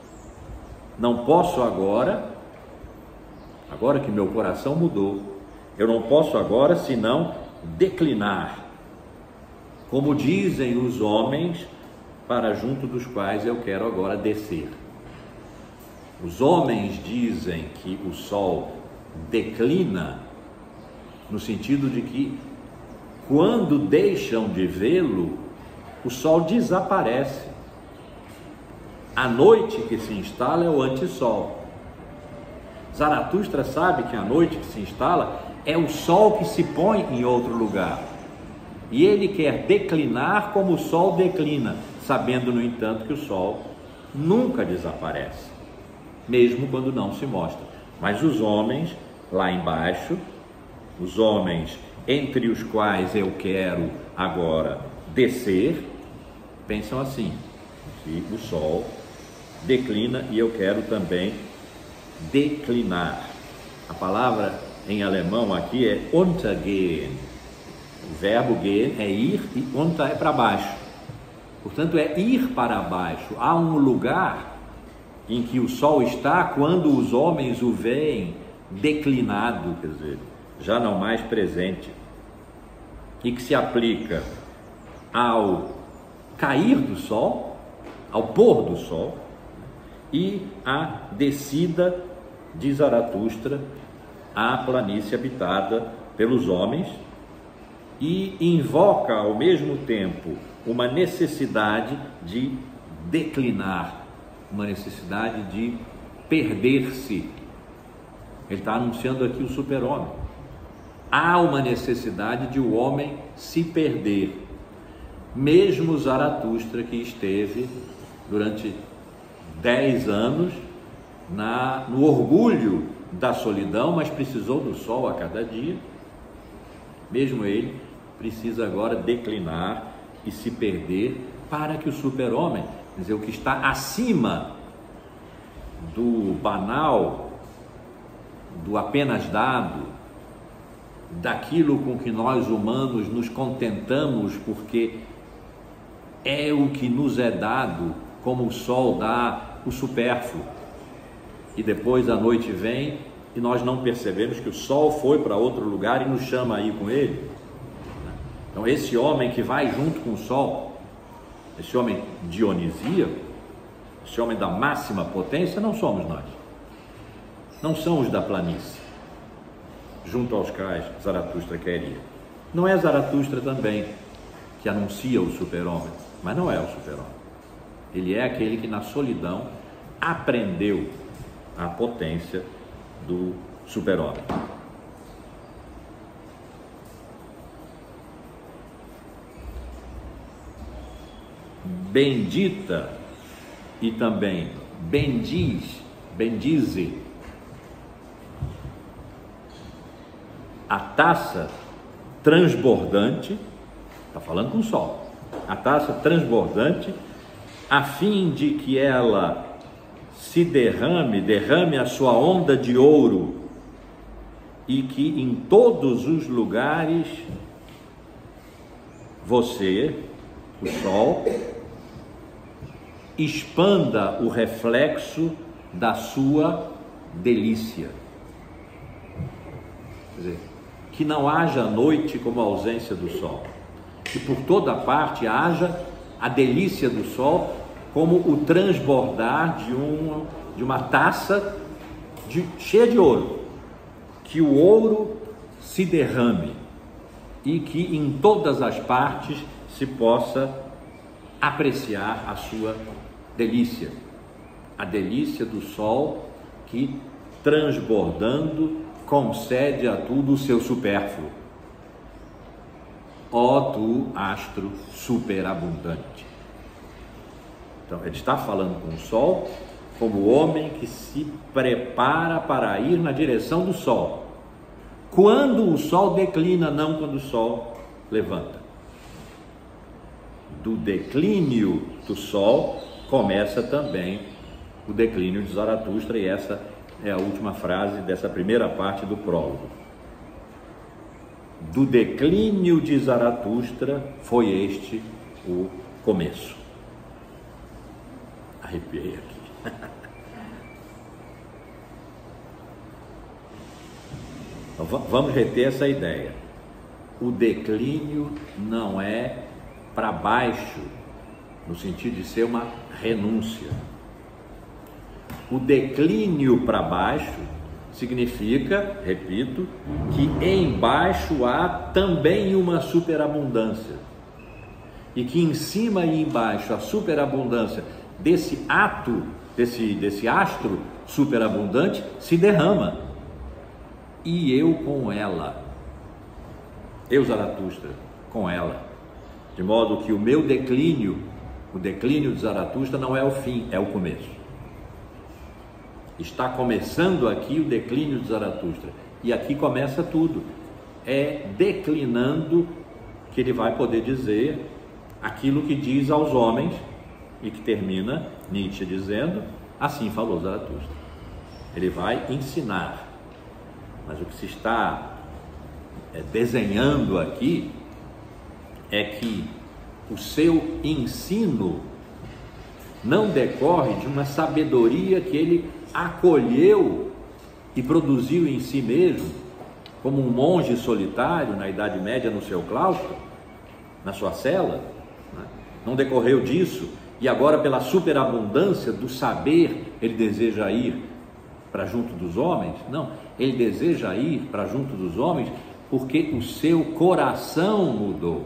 não posso agora, agora que meu coração mudou, eu não posso agora senão declinar, como dizem os homens, para junto dos quais eu quero agora descer. Os homens dizem que o sol declina no sentido de que quando deixam de vê-lo, o sol desaparece. A noite que se instala é o antissol. Zaratustra sabe que a noite que se instala é o sol que se põe em outro lugar. E ele quer declinar como o sol declina, sabendo, no entanto, que o sol nunca desaparece, mesmo quando não se mostra. Mas os homens lá embaixo, os homens entre os quais eu quero agora descer, pensam assim, que o sol declina e eu quero também declinar. A palavra em alemão aqui é untergehen. O verbo gehen é ir e unter é para baixo. Portanto, é ir para baixo. Há um lugar em que o sol está quando os homens o veem declinado, quer dizer, já não mais presente, e que se aplica ao cair do sol, ao pôr do sol, e à descida de Zaratustra à planície habitada pelos homens, e invoca ao mesmo tempo uma necessidade de declinar, uma necessidade de perder-se. Ele está anunciando aqui o super-homem. Há uma necessidade de o homem se perder. Mesmo Zaratustra, que esteve durante dez anos na, no orgulho da solidão, mas precisou do sol a cada dia, mesmo ele precisa agora declinar e se perder para que o super-homem, quer dizer, o que está acima do banal, do apenas dado, daquilo com que nós humanos nos contentamos porque é o que nos é dado, como o sol dá o supérfluo, e depois a noite vem e nós não percebemos que o sol foi para outro lugar e nos chama aí com ele. Então esse homem que vai junto com o sol, esse homem dionisíaco, esse homem da máxima potência, não somos nós, não são os da planície junto aos quais Zaratustra quer ir. Não é Zaratustra também que anuncia o super-homem, mas não é o super-homem. Ele é aquele que na solidão aprendeu a potência do super-homem. Bendita e também bendiz, bendize a taça transbordante, está falando com o sol, a taça transbordante, a fim de que ela se derrame, derrame a sua onda de ouro, e que em todos os lugares você, o sol, expanda o reflexo da sua delícia. Quer dizer, que não haja noite como a ausência do sol, que por toda parte haja a delícia do sol como o transbordar de uma, de uma taça de, cheia de ouro, que o ouro se derrame e que em todas as partes se possa apreciar a sua delícia, a delícia do sol que, transbordando, concede a tudo o seu supérfluo. Ó tu, astro superabundante. Então, ele está falando com o sol como o homem que se prepara para ir na direção do sol, quando o sol declina, não quando o sol levanta. Do declínio do sol começa também o declínio de Zaratustra, e essa é a última frase dessa primeira parte do prólogo. do declínio de Zaratustra foi este o começo. Arrepiei aqui. Então, vamos reter essa ideia. O declínio não é para baixo, no sentido de ser uma renúncia. O declínio para baixo significa, repito, que embaixo há também uma superabundância. E que em cima e embaixo a superabundância desse ato, desse, desse astro superabundante, se derrama. E eu com ela, eu Zaratustra, com ela. De modo que o meu declínio, o declínio de Zaratustra não é o fim, é o começo. Está começando aqui o declínio de Zaratustra. E aqui começa tudo. É declinando que ele vai poder dizer aquilo que diz aos homens e que termina Nietzsche dizendo, assim falou Zaratustra. Ele vai ensinar. Mas o que se está é, desenhando aqui é que o seu ensino não decorre de uma sabedoria que ele acolheu e produziu em si mesmo, como um monge solitário na Idade Média no seu claustro, na sua cela, né? Não decorreu disso, e agora pela superabundância do saber ele deseja ir para junto dos homens. Não, ele deseja ir para junto dos homens porque o seu coração mudou.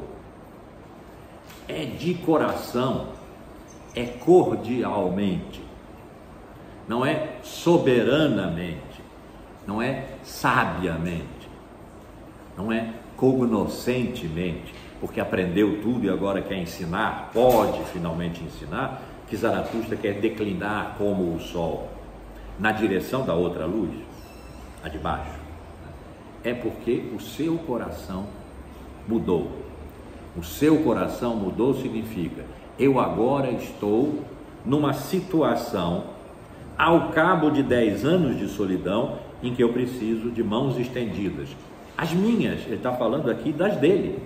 É de coração, é cordialmente, não é soberanamente, não é sabiamente, não é cognoscentemente, porque aprendeu tudo e agora quer ensinar, pode finalmente ensinar, que Zaratustra quer declinar como o sol, na direção da outra luz, a de baixo. É porque o seu coração mudou. O seu coração mudou significa, eu agora estou numa situação, ao cabo de dez anos de solidão, em que eu preciso de mãos estendidas. As minhas, ele está falando aqui das dele.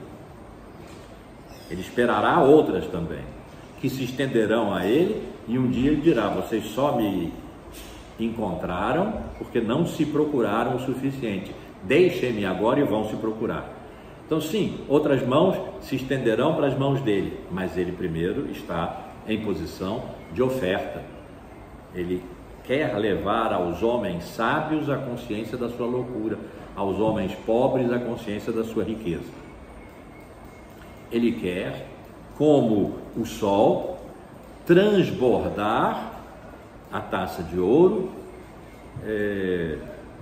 Ele esperará outras também, que se estenderão a ele, e um dia ele dirá, vocês só me encontraram porque não se procuraram o suficiente. Deixem-me agora e vão se procurar. Então sim, outras mãos se estenderão para as mãos dele, mas ele primeiro está em posição de oferta. Ele quer levar aos homens sábios a consciência da sua loucura, aos homens pobres a consciência da sua riqueza. Ele quer, como o sol, transbordar a taça de ouro é,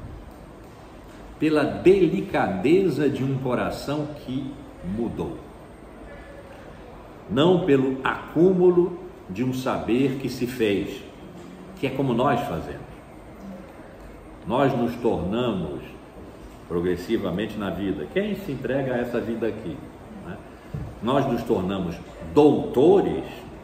pela delicadeza de um coração que mudou, não pelo acúmulo de um saber que se fez, que é como nós fazemos. Nós nos tornamos progressivamente na vida, quem se entrega a essa vida aqui, né? Nós nos tornamos doutores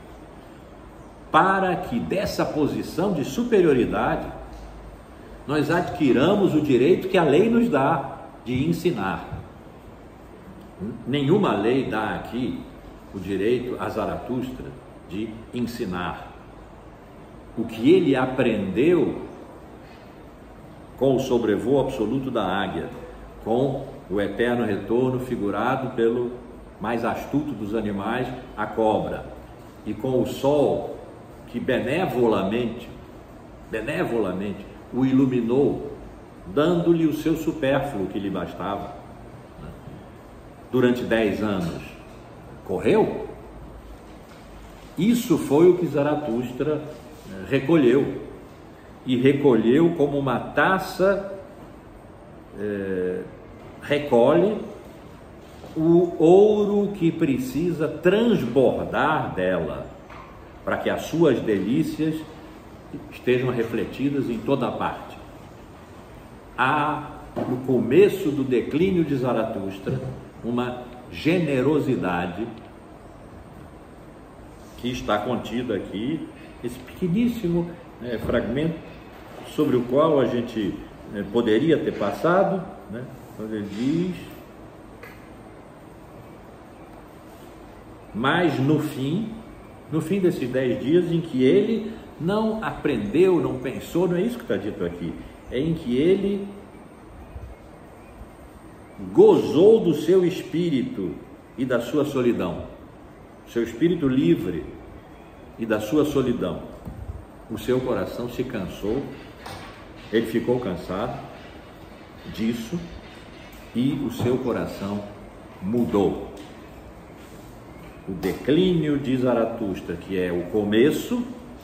para que dessa posição de superioridade nós adquiramos o direito que a lei nos dá de ensinar. Nenhuma lei dá aqui o direito a Zaratustra de ensinar. O que ele aprendeu com o sobrevoo absoluto da águia, com o eterno retorno figurado pelo mais astuto dos animais, a cobra, e com o sol que benevolamente, benevolamente o iluminou, dando-lhe o seu supérfluo que lhe bastava. Durante dez anos, correu? Isso foi o que Zaratustra recolheu, e recolheu como uma taça é, recolhe o ouro que precisa transbordar dela, para que as suas delícias estejam refletidas em toda a parte. Há, no começo do declínio de Zaratustra, uma generosidade que está contida aqui, esse pequeníssimo né, fragmento sobre o qual a gente né, poderia ter passado, né, quando ele diz, mas no fim, no fim desses dez dias em que ele não aprendeu, não pensou, não é isso que está dito aqui, é em que ele gozou do seu espírito e da sua solidão, seu espírito livre e da sua solidão. O seu coração se cansou, ele ficou cansado disso e o seu coração mudou. O declínio de Zaratustra, que é o começo,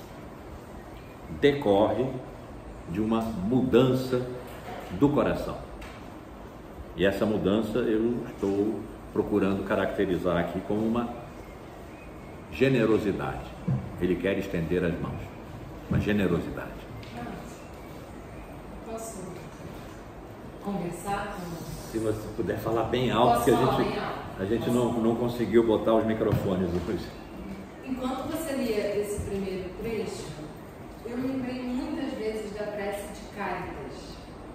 decorre de uma mudança do coração. E essa mudança eu estou procurando caracterizar aqui como uma generosidade. Ele quer estender as mãos, uma generosidade. Posso conversar com... Se você puder falar bem alto, porque a gente, a gente não, não conseguiu botar os microfones hoje. Enquanto você lia esse primeiro trecho, eu me lembrei muitas vezes da prece de Cáritas.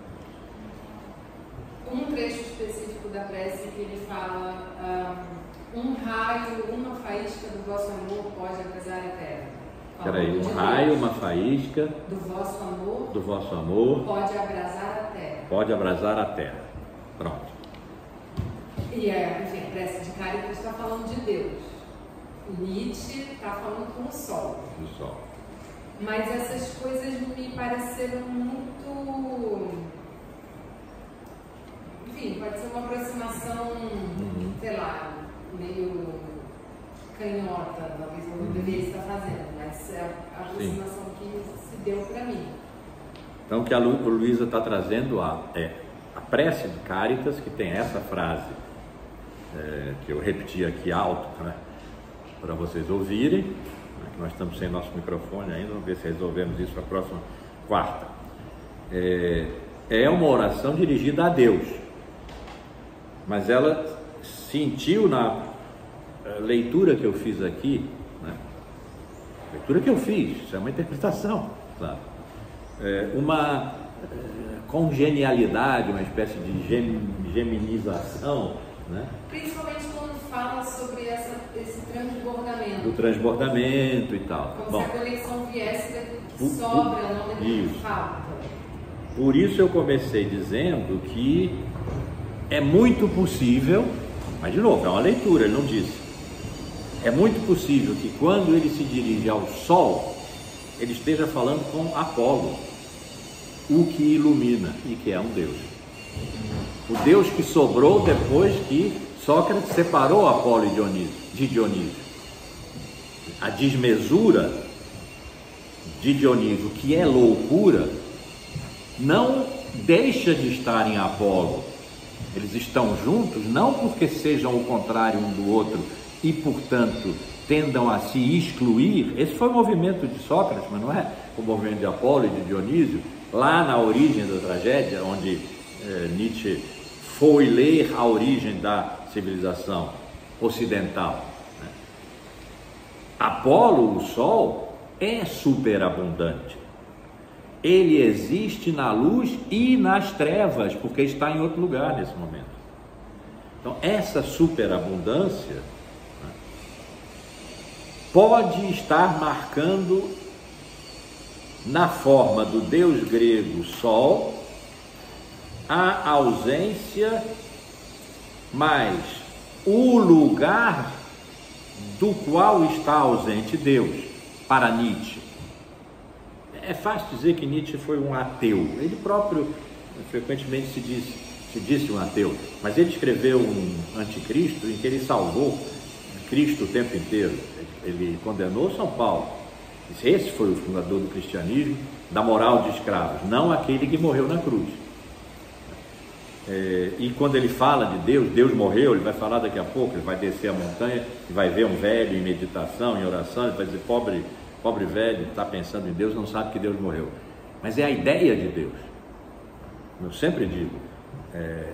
Um trecho específico da prece que ele fala: um raio, uma faísca do vosso amor pode abrasar a terra. Peraí, um raio, uma faísca do vosso amor, do vosso amor pode abrasar a terra. Pode abrasar a terra. Pronto. E é, enfim, a prece de Cáritas está falando de Deus. Nietzsche está falando com o sol. Do sol. Mas essas coisas me pareceram muito... Enfim, pode ser uma aproximação, uhum. sei lá, meio canhota, talvez não deveria estar fazendo, mas é a aproximação Sim. que se deu para mim. Então, o que a Lu, Luísa está trazendo a, é a prece de Cáritas, que tem essa frase, é, que eu repeti aqui alto, né, para vocês ouvirem, né, que nós estamos sem nosso microfone ainda, vamos ver se resolvemos isso na próxima quarta. É, é uma oração dirigida a Deus, mas ela sentiu na leitura que eu fiz aqui, né, leitura que eu fiz, isso é uma interpretação, claro, é, uma é, congenialidade, uma espécie de gem, geminização, né? Principalmente quando fala sobre essa, esse transbordamento. Do transbordamento e tal. Como Bom, se a conexão viesse daqui que por, sobra, por, não daqui que falta. Por isso eu comecei dizendo que é muito possível, mas de novo, é uma leitura, ele não disse. É muito possível que quando ele se dirige ao Sol, ele esteja falando com Apolo, o que ilumina e que é um Deus. O Deus que sobrou depois que Sócrates separou Apolo e Dionísio, de Dionísio. A desmesura de Dionísio, que é loucura, não deixa de estar em Apolo. Eles estão juntos não porque sejam o contrário um do outro e, portanto, tendam a se excluir. Esse foi o movimento de Sócrates, mas não é o movimento de Apolo e de Dionísio, lá na origem da tragédia, onde eh, Nietzsche foi ler a origem da civilização ocidental. Né? Apolo, o Sol, é superabundante. Ele existe na luz e nas trevas, porque está em outro lugar nesse momento. Então, essa superabundância, né, pode estar marcando na forma do deus grego Sol a ausência, mas o lugar do qual está ausente Deus para Nietzsche. É fácil dizer que Nietzsche foi um ateu. Ele próprio frequentemente se disse, se disse um ateu, mas ele escreveu um Anticristo em que ele salvou Cristo o tempo inteiro. Ele condenou São Paulo. Esse foi o fundador do cristianismo, da moral de escravos, não aquele que morreu na cruz. É, e quando ele fala de Deus, Deus morreu, ele vai falar daqui a pouco, ele vai descer a montanha e vai ver um velho em meditação, em oração, ele vai dizer, pobre, pobre velho, está pensando em Deus, não sabe que Deus morreu. Mas é a ideia de Deus. Eu sempre digo, é,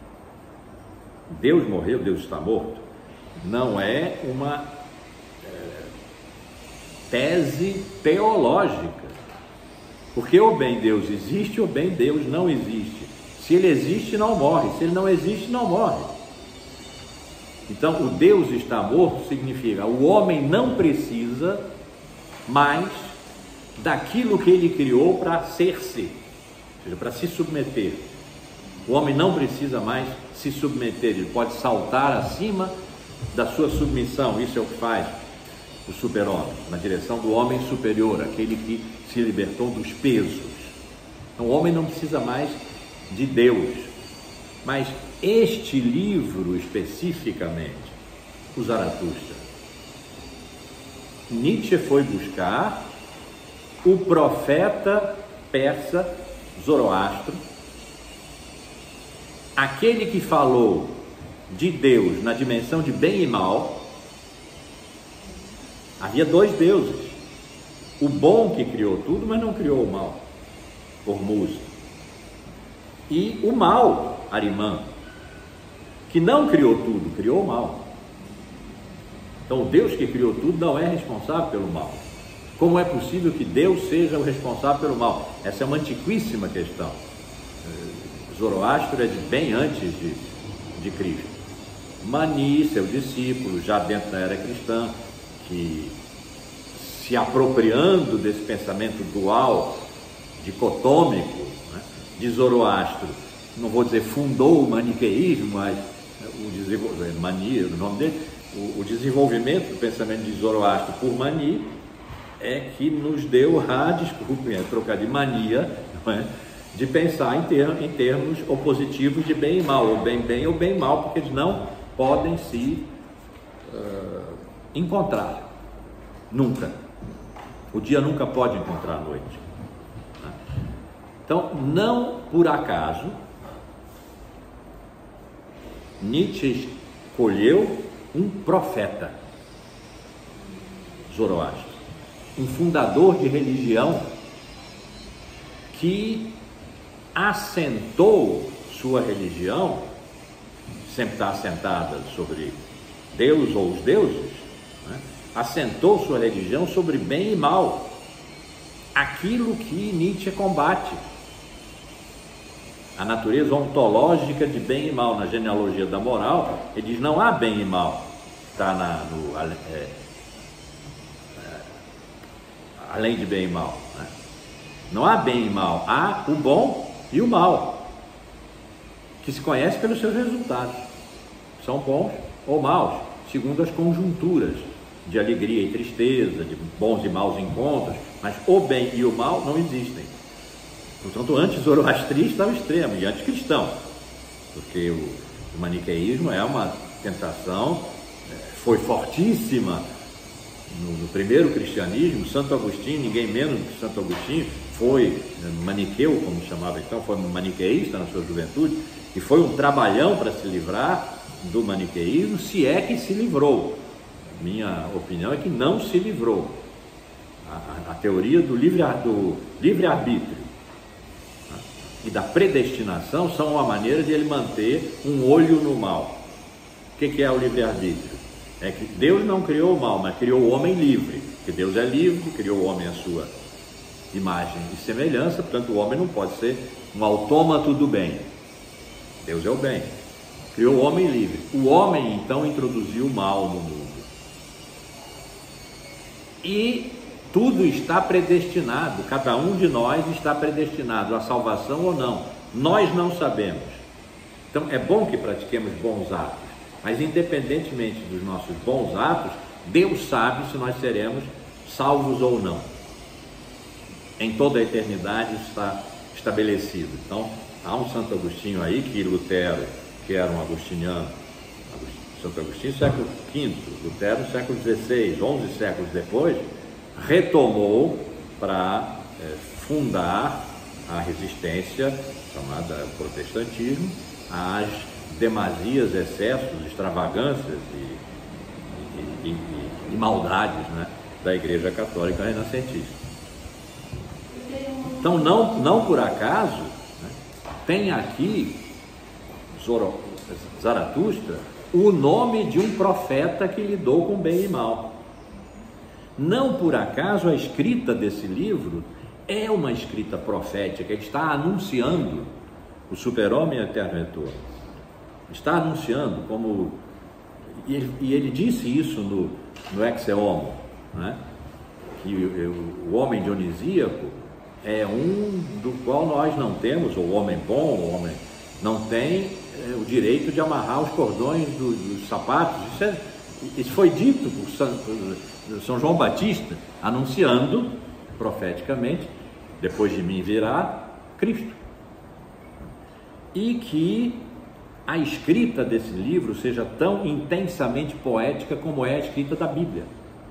Deus morreu, Deus está morto, não é uma é, tese teológica, porque ou bem Deus existe ou bem Deus não existe. Se ele existe, não morre. Se ele não existe, não morre. Então, o Deus está morto significa o homem não precisa mais daquilo que ele criou para ser-se, ou seja, para se submeter. O homem não precisa mais se submeter, ele pode saltar acima da sua submissão. Isso é o que faz o super-homem, na direção do homem superior, aquele que se libertou dos pesos. Então, o homem não precisa mais de Deus. Mas este livro especificamente, o Zaratustra, Nietzsche foi buscar o profeta persa Zoroastro, aquele que falou de Deus na dimensão de bem e mal. Havia dois deuses, o bom que criou tudo, mas não criou o mal, Hormuz, e o mal, Arimã, que não criou tudo, criou o mal. Então, o Deus que criou tudo não é responsável pelo mal. Como é possível que Deus seja o responsável pelo mal? Essa é uma antiquíssima questão. Zoroastro é de bem antes de, de Cristo. Mani, seu discípulo, já dentro da era cristã, que se apropriando desse pensamento dual, dicotômico, né, de Zoroastro, não vou dizer fundou o maniqueísmo, mas o desenvolvimento, Mani, o nome dele, o, o desenvolvimento do pensamento de Zoroastro por Mani é que nos deu a, desculpem, é trocar de mania, não é? De pensar em, ter, em termos opositivos de bem e mal, ou bem bem ou bem mal, porque eles não podem se uh, encontrar, nunca. O dia nunca pode encontrar a noite. Então, não por acaso, Nietzsche escolheu um profeta, Zoroastro, um fundador de religião que assentou sua religião, sempre está assentada sobre Deus ou os deuses, né? Assentou sua religião sobre bem e mal, aquilo que Nietzsche combate, a natureza ontológica de bem e mal. Na genealogia da moral, ele diz: não há bem e mal, está na, no, é, é, além de bem e mal, né? Não há bem e mal, há o bom e o mal, que se conhece pelos seus resultados, são bons ou maus, segundo as conjunturas de alegria e tristeza, de bons e maus encontros, mas o bem e o mal não existem. Portanto, anti-zoroastrista ao extremo e anticristão, porque o, o maniqueísmo é uma tentação, foi fortíssima no, no primeiro cristianismo. Santo Agostinho, ninguém menos que Santo Agostinho, foi maniqueu, como chamava então, foi maniqueísta na sua juventude, e foi um trabalhão para se livrar do maniqueísmo, se é que se livrou. Minha opinião é que não se livrou. A, a, a teoria do livre-arbítrio do livre-arbítrio e da predestinação são uma maneira de ele manter um olho no mal. O que, que é o livre-arbítrio? É que Deus não criou o mal, mas criou o homem livre, porque Deus é livre, criou o homem à sua imagem e semelhança, portanto o homem não pode ser um autômato do bem. Deus é o bem, criou o homem livre. O homem então introduziu o mal no mundo, e tudo está predestinado, cada um de nós está predestinado à salvação ou não, nós não sabemos. Então é bom que pratiquemos bons atos, mas independentemente dos nossos bons atos, Deus sabe se nós seremos salvos ou não. Em toda a eternidade está estabelecido. Então, há um Santo Agostinho aí, que Lutero, que era um agostiniano, Santo Agostinho, século quinto, Lutero, século dezesseis, onze séculos depois, retomou para é, fundar a resistência, chamada protestantismo, às demasias, excessos, extravagâncias e, e, e, e maldades, né, da Igreja Católica Renascentista. Então, não, não por acaso, né, tem aqui Zoro, Zaratustra, o nome de um profeta que lidou com bem e mal. Não por acaso a escrita desse livro é uma escrita profética, ele está anunciando o super-homem eterno retorno. Está anunciando, como e, ele, e ele disse isso no, no Ecce Homo, né? Que o, o homem dionisíaco é um do qual nós não temos, o homem bom, o homem não tem é, o direito de amarrar os cordões do, dos sapatos. Isso, é, isso foi dito por São, por São João Batista, anunciando profeticamente, depois de mim virá Cristo. E que a escrita desse livro seja tão intensamente poética como é a escrita da Bíblia.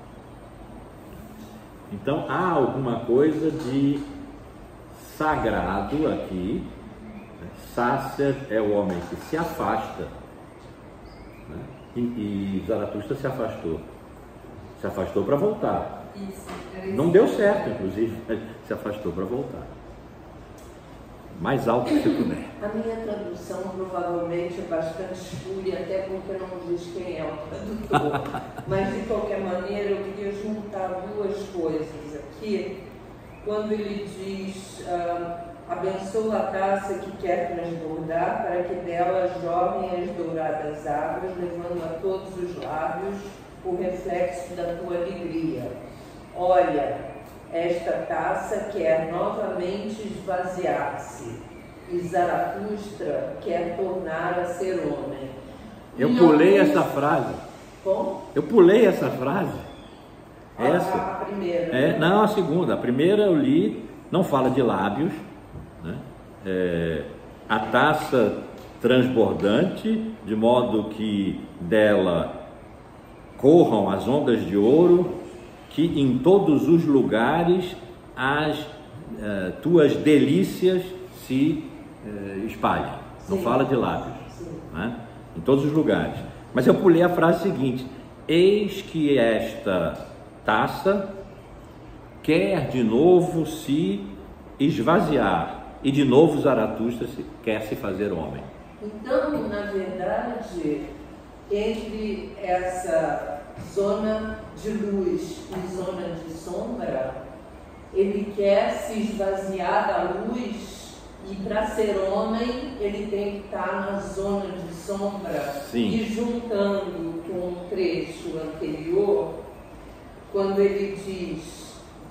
Então há alguma coisa de sagrado aqui. Sácer é o homem que se afasta, né? e, e Zaratustra se afastou. Se afastou para voltar. Isso, não deu certo, inclusive, se afastou para voltar. Mais alto que você puder. A minha tradução provavelmente é bastante espúria, até porque não diz quem é o tradutor. Mas, de qualquer maneira, eu queria juntar duas coisas aqui. Quando ele diz, ah, abençoa a taça que quer transbordar, para que dela jorrem as douradas águas, levando a todos os lábios o reflexo da tua alegria. Olha, esta taça quer novamente esvaziar-se, e Zaratustra quer tornar a ser homem. Eu pulei essa frase. Como? Eu pulei essa frase. Essa. A, a primeira. É, não, a segunda. A primeira eu li, não fala de lábios, né? É, a taça transbordante, de modo que dela corram as ondas de ouro, que em todos os lugares as uh, tuas delícias se uh, espalhem. Não fala de lábios, né? Em todos os lugares. Mas eu pulei a frase seguinte: eis que esta taça quer de novo se esvaziar, e de novo Zaratustra se, quer se fazer homem. Então, na verdade, entre essa zona de luz e zona de sombra, ele quer se esvaziar da luz, e para ser homem ele tem que estar na zona de sombra. Sim. E juntando com um trecho anterior, quando ele diz: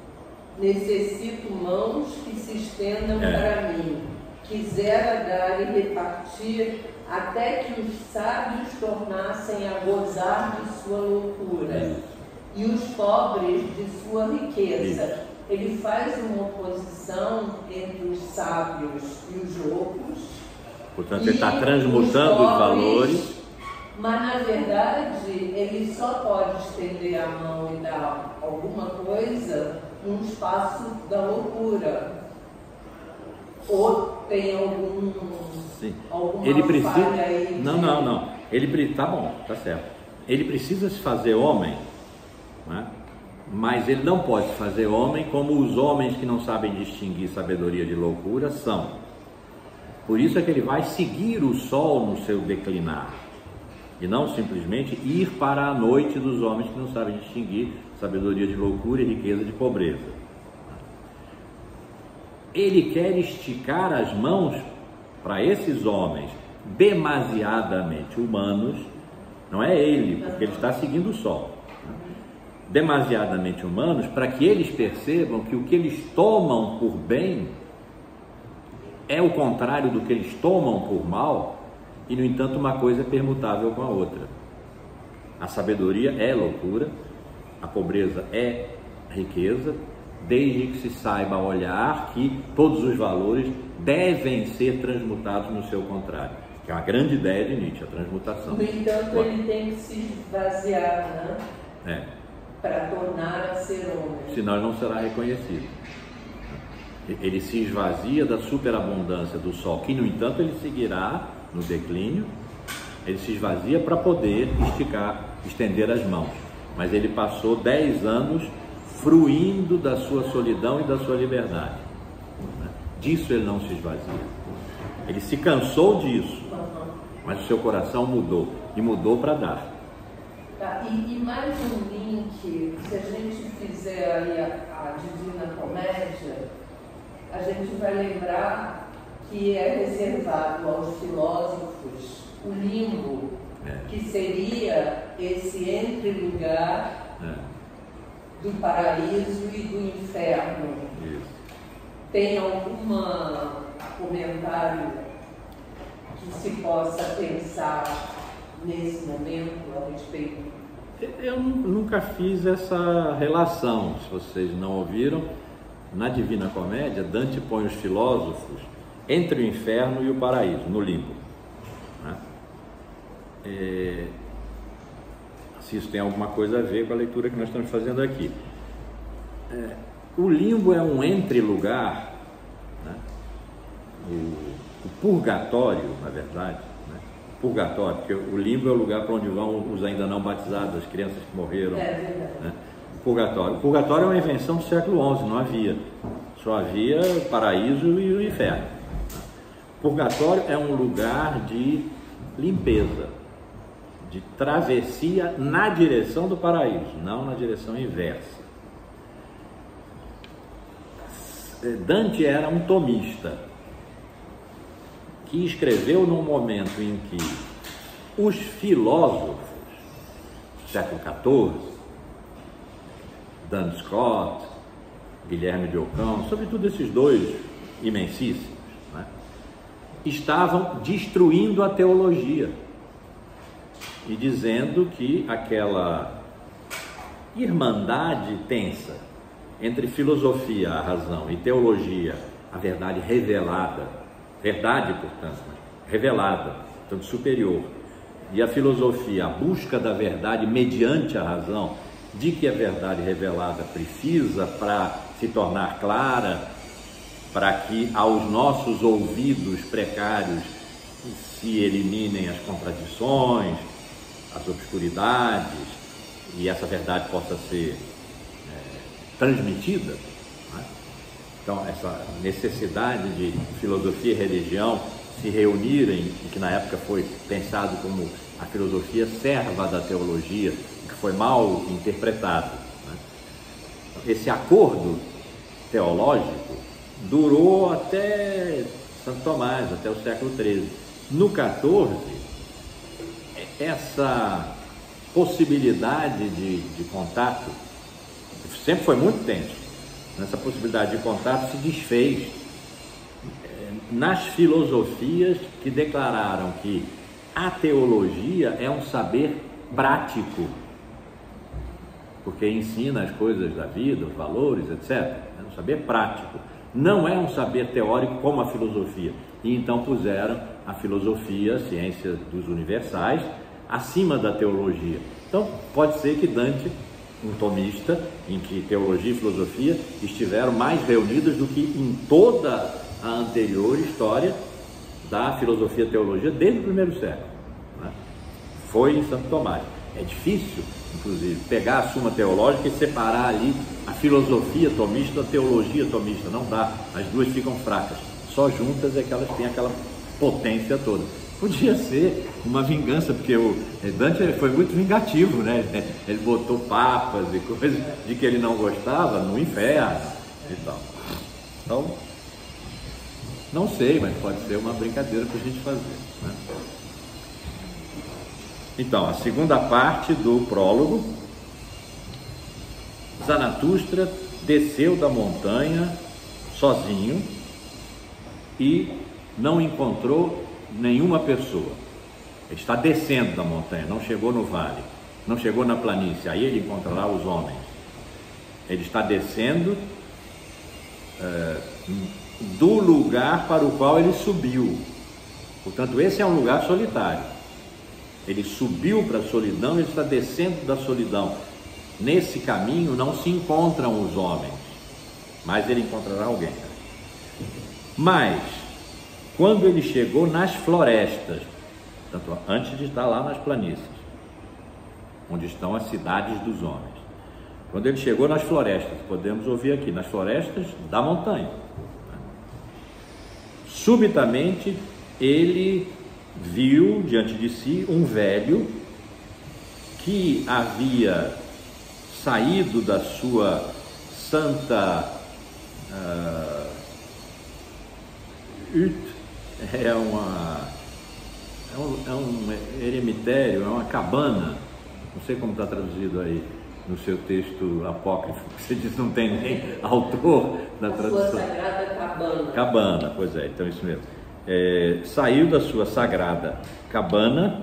necessito mãos que se estendam é. para mim, quisera dar e repartir, até que os sábios tornassem a gozar de sua loucura, é. e os pobres de sua riqueza. É. Ele faz uma oposição entre os sábios e os loucos. Portanto, ele está transmutando os, pobres, os valores. Mas, na verdade, ele só pode estender a mão e dar alguma coisa num espaço da loucura. Ou tem algum... Sim. Alguma ele precisa... falha aí? Não, não, não. Ele... Tá bom, tá certo. Ele precisa se fazer homem, né? Mas ele não pode se fazer homem como os homens que não sabem distinguir sabedoria de loucura são. Por isso é que ele vai seguir o sol no seu declinar, e não simplesmente ir para a noite dos homens que não sabem distinguir sabedoria de loucura e riqueza de pobreza. Ele quer esticar as mãos para esses homens demasiadamente humanos. Não é ele, porque ele está seguindo o sol. Demasiadamente humanos, para que eles percebam que o que eles tomam por bem é o contrário do que eles tomam por mal, e no entanto uma coisa é permutável com a outra. A sabedoria é loucura, a pobreza é riqueza, desde que se saiba olhar que todos os valores devem ser transmutados no seu contrário, que é uma grande ideia de Nietzsche, a transmutação. No entanto, ele tem que se esvaziar, né? É. Para tornar a ser homem. Senão ele não será reconhecido. Ele se esvazia da superabundância do sol, que no entanto ele seguirá no declínio. Ele se esvazia para poder esticar, estender as mãos. Mas ele passou dez anos fruindo da sua solidão e da sua liberdade. Disso ele não se esvazia. Ele se cansou disso, mas o seu coração mudou, e mudou para dar. Tá, e, e mais um link, se a gente fizer aí a, a Divina Comédia, a gente vai lembrar que é reservado aos filósofos o limbo é. que seria esse entre-lugar é. do paraíso e do inferno. Isso. Tem algum comentário que se possa pensar nesse momento a respeito? Eu nunca fiz essa relação. Se vocês não ouviram, na Divina Comédia, Dante põe os filósofos entre o inferno e o paraíso, no limbo. Né? É, se isso tem alguma coisa a ver com a leitura que nós estamos fazendo aqui. É, o limbo é um entre-lugar, né? o, o purgatório, na verdade, né? Purgatório, porque o limbo é o lugar para onde vão os ainda não batizados, as crianças que morreram. É verdade. Né? O purgatório. O purgatório é uma invenção do século onze, não havia. Só havia o paraíso e o inferno. O purgatório é um lugar de limpeza, de travessia na direção do paraíso, não na direção inversa. Dante era um tomista que escreveu num momento em que os filósofos, século quatorze, Duns Scotus, Guilherme de Ockham, sobretudo esses dois imensíssimos, né, estavam destruindo a teologia e dizendo que aquela irmandade tensa entre filosofia, a razão, e teologia, a verdade revelada, verdade, portanto, revelada, portanto, superior, e a filosofia, a busca da verdade mediante a razão, de que a verdade revelada precisa para se tornar clara, para que aos nossos ouvidos precários se eliminem as contradições, as obscuridades, e essa verdade possa ser transmitida, né? Então essa necessidade de filosofia e religião se reunirem, que na época foi pensado como a filosofia serva da teologia, que foi mal interpretado, né? Esse acordo teológico durou até Santo Tomás, até o século treze. No quatorze, essa possibilidade de, de contato sempre foi muito tenso. Essa possibilidade de contato se desfez nas filosofias que declararam que a teologia é um saber prático, porque ensina as coisas da vida, os valores, etcétera. É um saber prático, não é um saber teórico como a filosofia. E então puseram a filosofia, a ciência dos universais, acima da teologia. Então pode ser que Dante, um tomista, em que teologia e filosofia estiveram mais reunidas do que em toda a anterior história da filosofia e teologia desde o primeiro século, né? Foi em Santo Tomás. É difícil, inclusive, pegar a Suma Teológica e separar ali a filosofia tomista da teologia tomista. Não dá, as duas ficam fracas. Só juntas é que elas têm aquela potência toda. Podia ser uma vingança, porque o Dante foi muito vingativo, né? Ele botou papas e coisas de que ele não gostava no inferno e tal. Então, não sei, mas pode ser uma brincadeira para a gente fazer, né? Então, a segunda parte do prólogo. Zaratustra desceu da montanha sozinho e não encontrou nenhuma pessoa. Ele está descendo da montanha, não chegou no vale, não chegou na planície, aí ele encontrará os homens. Ele está descendo é, do lugar para o qual ele subiu. Portanto, esse é um lugar solitário. Ele subiu para a solidão, ele está descendo da solidão. Nesse caminho não se encontram os homens, mas ele encontrará alguém. Mas quando ele chegou nas florestas, portanto, antes de estar lá nas planícies, onde estão as cidades dos homens, quando ele chegou nas florestas, podemos ouvir aqui, nas florestas da montanha, subitamente ele viu diante de si um velho que havia saído da sua santa uh, hut. É, uma, é, um, é um eremitério, é uma cabana, não sei como está traduzido aí no seu texto apócrifo, que você diz que não tem nem autor da tradução. A sua sagrada cabana. Cabana, pois é, então isso mesmo. É, saiu da sua sagrada cabana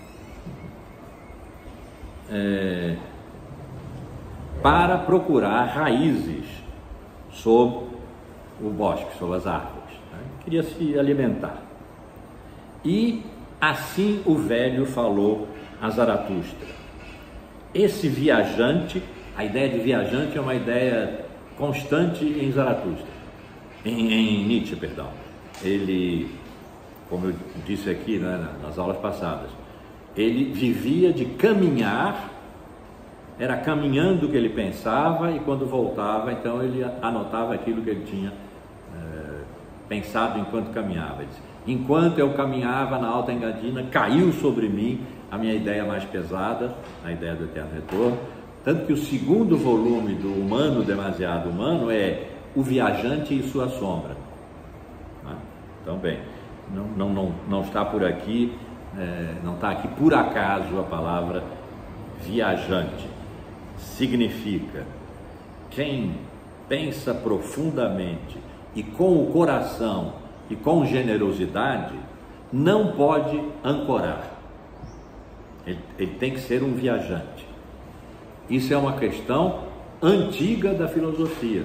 é, para procurar raízes sob o bosque, sob as árvores. Né? Queria se alimentar. E assim o velho falou a Zaratustra. Esse viajante, a ideia de viajante é uma ideia constante em Zaratustra, em, em Nietzsche, perdão. Ele, como eu disse aqui, né, nas aulas passadas, ele vivia de caminhar, era caminhando que ele pensava, e quando voltava, então ele anotava aquilo que ele tinha é, pensado enquanto caminhava. Ele disse, enquanto eu caminhava na Alta Engadina, caiu sobre mim a minha ideia mais pesada, a ideia do eterno retorno, tanto que o segundo volume do Humano Demasiado Humano é O Viajante e Sua Sombra. Então, bem, não, não, não, não está por aqui, é, não está aqui por acaso a palavra viajante. Significa quem pensa profundamente e com o coração e com generosidade não pode ancorar. Ele, ele tem que ser um viajante. Isso é uma questão antiga da filosofia.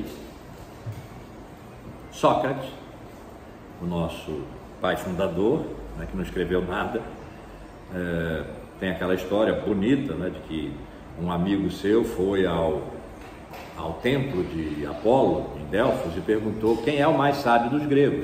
Sócrates, o nosso pai fundador, né, que não escreveu nada, é, tem aquela história bonita, né, de que um amigo seu foi ao, ao templo de Apolo, em Delfos, e perguntou quem é o mais sábio dos gregos.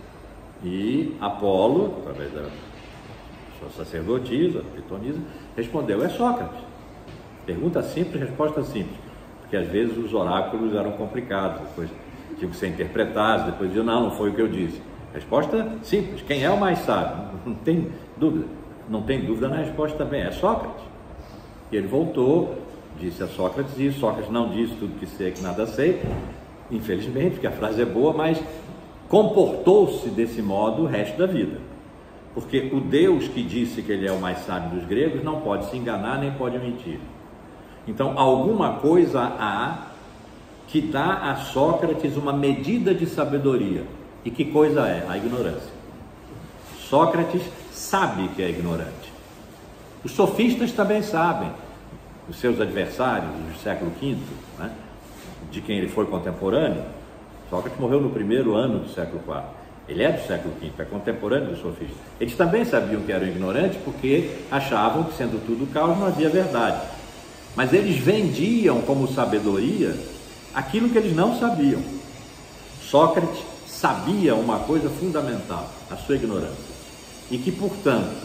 E Apolo, através da sua sacerdotisa, pitonisa, respondeu, é Sócrates. Pergunta simples, resposta simples, porque às vezes os oráculos eram complicados, depois tinham que ser interpretados, depois diziam, não, não foi o que eu disse. Resposta simples, quem é o mais sábio? Não tem dúvida, não tem dúvida na resposta também, é Sócrates. E ele voltou, disse a Sócrates isso, Sócrates não disse tudo que sei que nada sei, infelizmente, porque a frase é boa, mas comportou-se desse modo o resto da vida. Porque o Deus que disse que ele é o mais sábio dos gregos não pode se enganar nem pode mentir. Então, alguma coisa há que dá a Sócrates uma medida de sabedoria. E que coisa é? A ignorância. Sócrates sabe que é ignorante. Os sofistas também sabem. Os seus adversários do século quinto, né, de quem ele foi contemporâneo, Sócrates morreu no primeiro ano do século quarto. Ele é do século quinto, é contemporâneo dos sofistas. Eles também sabiam que eram ignorantes porque achavam que, sendo tudo caos, não havia verdade. Mas eles vendiam como sabedoria aquilo que eles não sabiam. Sócrates sabia uma coisa fundamental, a sua ignorância. E que, portanto,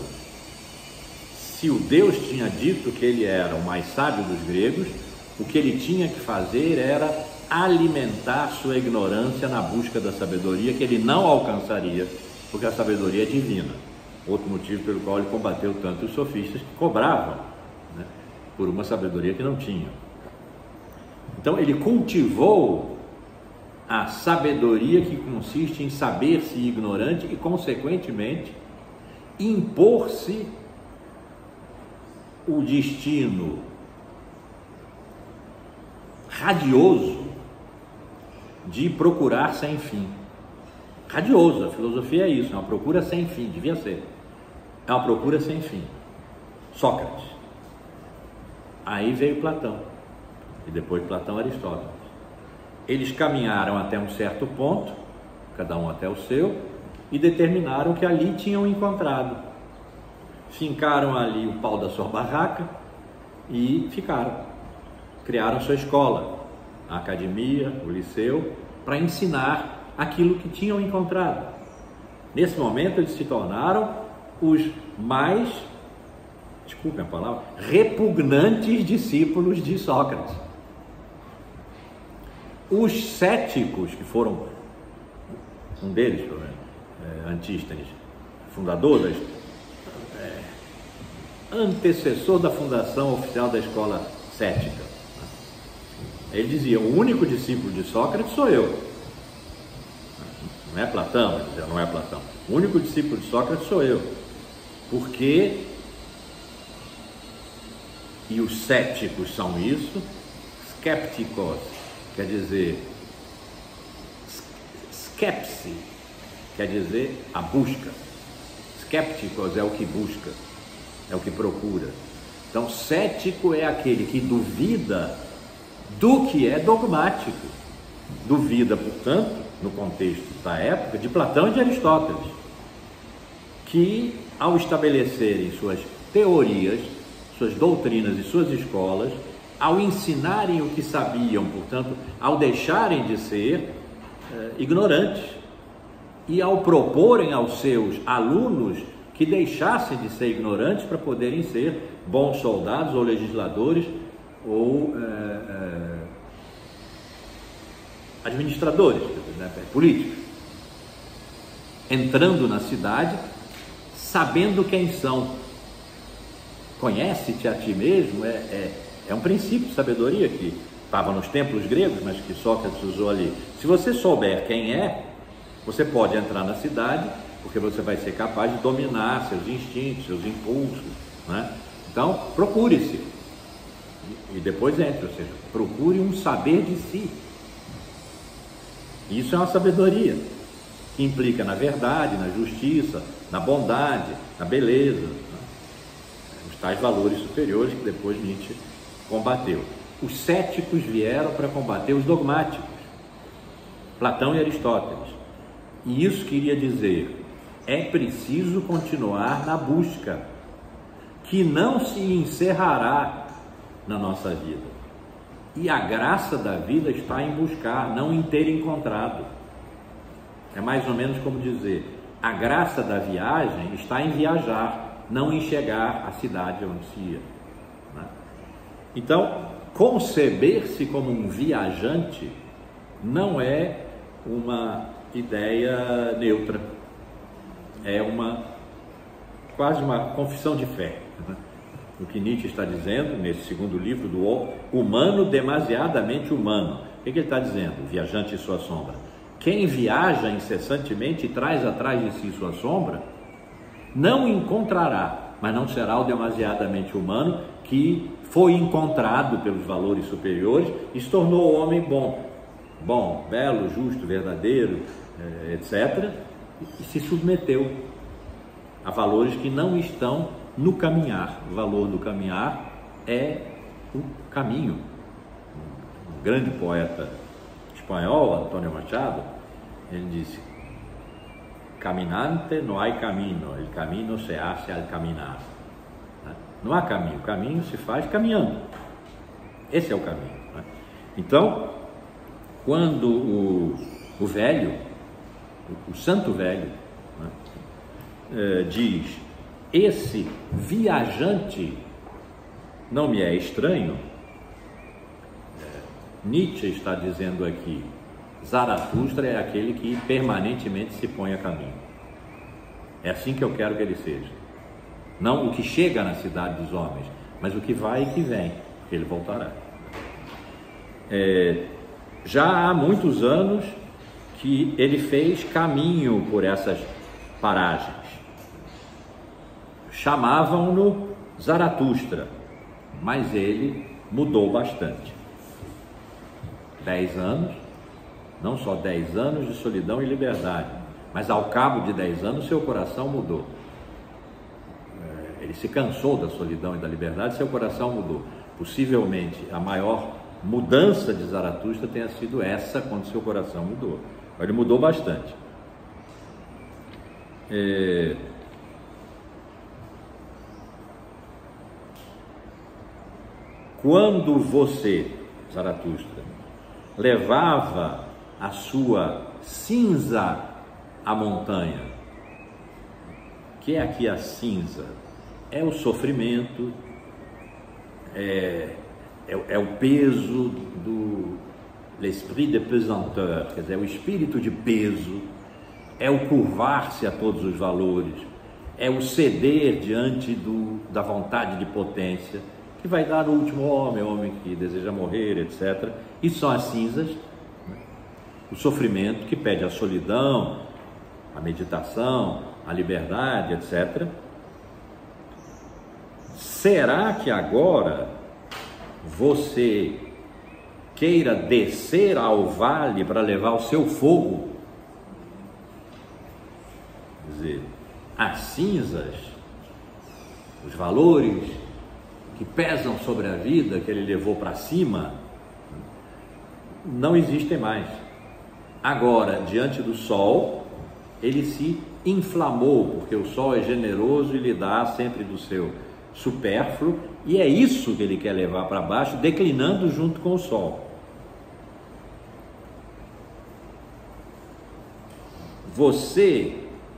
se o Deus tinha dito que ele era o mais sábio dos gregos, o que ele tinha que fazer era alimentar sua ignorância na busca da sabedoria que ele não alcançaria, porque a sabedoria é divina. Outro motivo pelo qual ele combateu tanto os sofistas que cobravam, né, por uma sabedoria que não tinham. Então ele cultivou a sabedoria que consiste em saber-se ignorante e, consequentemente, impor-se o destino radioso de procurar sem fim. Radioso, a filosofia é isso, é uma procura sem fim, devia ser. É uma procura sem fim. Sócrates. Aí veio Platão, e depois Platão, Aristóteles. Eles caminharam até um certo ponto, cada um até o seu, e determinaram que ali tinham encontrado. Fincaram ali o pau da sua barraca e ficaram. Criaram sua escola, a academia, o liceu, para ensinar aquilo que tinham encontrado. Nesse momento eles se tornaram os mais, desculpem a palavra, repugnantes discípulos de Sócrates. Os céticos, que foram, um deles, pelo menos, é, Antístenes, fundador da é, antecessor da fundação oficial da escola cética, ele dizia, o único discípulo de Sócrates sou eu. Não é Platão, ele dizia, não é Platão. O único discípulo de Sócrates sou eu. Porque, e os céticos são isso, skepticos, quer dizer, skepsi, quer dizer a busca. Skepticos é o que busca, é o que procura. Então, cético é aquele que duvida do que é dogmático. Duvida, portanto, no contexto da época, de Platão e de Aristóteles, que, ao estabelecerem suas teorias, suas doutrinas e suas escolas, ao ensinarem o que sabiam, portanto, ao deixarem de ser eh, ignorantes, e ao proporem aos seus alunos que deixassem de ser ignorantes para poderem ser bons soldados ou legisladores ou eh, eh, administradores, né, políticos, entrando na cidade sabendo quem são. Conhece-te a ti mesmo é, é, é um princípio de sabedoria que estava nos templos gregos, mas que Sócrates usou ali. Se você souber quem é, você pode entrar na cidade, porque você vai ser capaz de dominar seus instintos, seus impulsos, né? Então, procure-se e depois entre, ou seja, procure um saber de si. Isso é uma sabedoria que implica na verdade, na justiça, na bondade, na beleza, né? Os tais valores superiores que depois Nietzsche combateu. Os céticos vieram para combater os dogmáticos, Platão e Aristóteles. E isso queria dizer, é preciso continuar na busca, que não se encerrará na nossa vida. E a graça da vida está em buscar, não em ter encontrado. É mais ou menos como dizer, a graça da viagem está em viajar, não em chegar à cidade onde se ia, né? Então, conceber-se como um viajante não é uma ideia neutra, é uma quase uma confissão de fé, né? O que Nietzsche está dizendo nesse segundo livro do Humano Demasiadamente Humano. O que ele está dizendo? O Viajante e Sua Sombra. Quem viaja incessantemente e traz atrás de si sua sombra, não encontrará, mas não será o demasiadamente humano que foi encontrado pelos valores superiores e se tornou o homem bom, bom, belo, justo, verdadeiro, etcétera, e se submeteu a valores que não estão no caminhar. O valor do caminhar é o caminho. Um grande poeta espanhol, Antônio Machado, ele disse: caminante no hay camino, el camino se hace al caminar. Não há caminho, o caminho se faz caminhando. Esse é o caminho, né? Então, quando o, o velho, o, o santo velho, né, é, diz: esse viajante não me é estranho, é, Nietzsche está dizendo aqui, Zaratustra é aquele que permanentemente se põe a caminho. É assim que eu quero que ele seja. Não o que chega na cidade dos homens, mas o que vai e que vem, porque ele voltará. É, já há muitos anos que ele fez caminho por essas paragens. Chamavam-no Zaratustra, mas ele mudou bastante. Dez anos, não só dez anos de solidão e liberdade, mas ao cabo de dez anos seu coração mudou. Ele se cansou da solidão e da liberdade, seu coração mudou. Possivelmente a maior mudança de Zaratustra tenha sido essa, quando seu coração mudou. Ele mudou bastante. É... Quando você, Zaratustra, levava a sua cinza à montanha, que é aqui a cinza? É o sofrimento, é, é, é o peso do l'esprit de pesanteur, quer dizer, é o espírito de peso, é o curvar-se a todos os valores, é o ceder diante do, da vontade de potência, que vai dar no último homem, homem que deseja morrer, etcétera. E são as cinzas, né? O sofrimento que pede a solidão, a meditação, a liberdade, etcétera. será que agora você queira descer ao vale para levar o seu fogo? Quer dizer, as cinzas, os valores que pesam sobre a vida, que ele levou para cima, não existem mais. Agora, diante do sol, ele se inflamou, porque o sol é generoso e lhe dá sempre do seu supérfluo, e é isso que ele quer levar para baixo, declinando junto com o sol. Você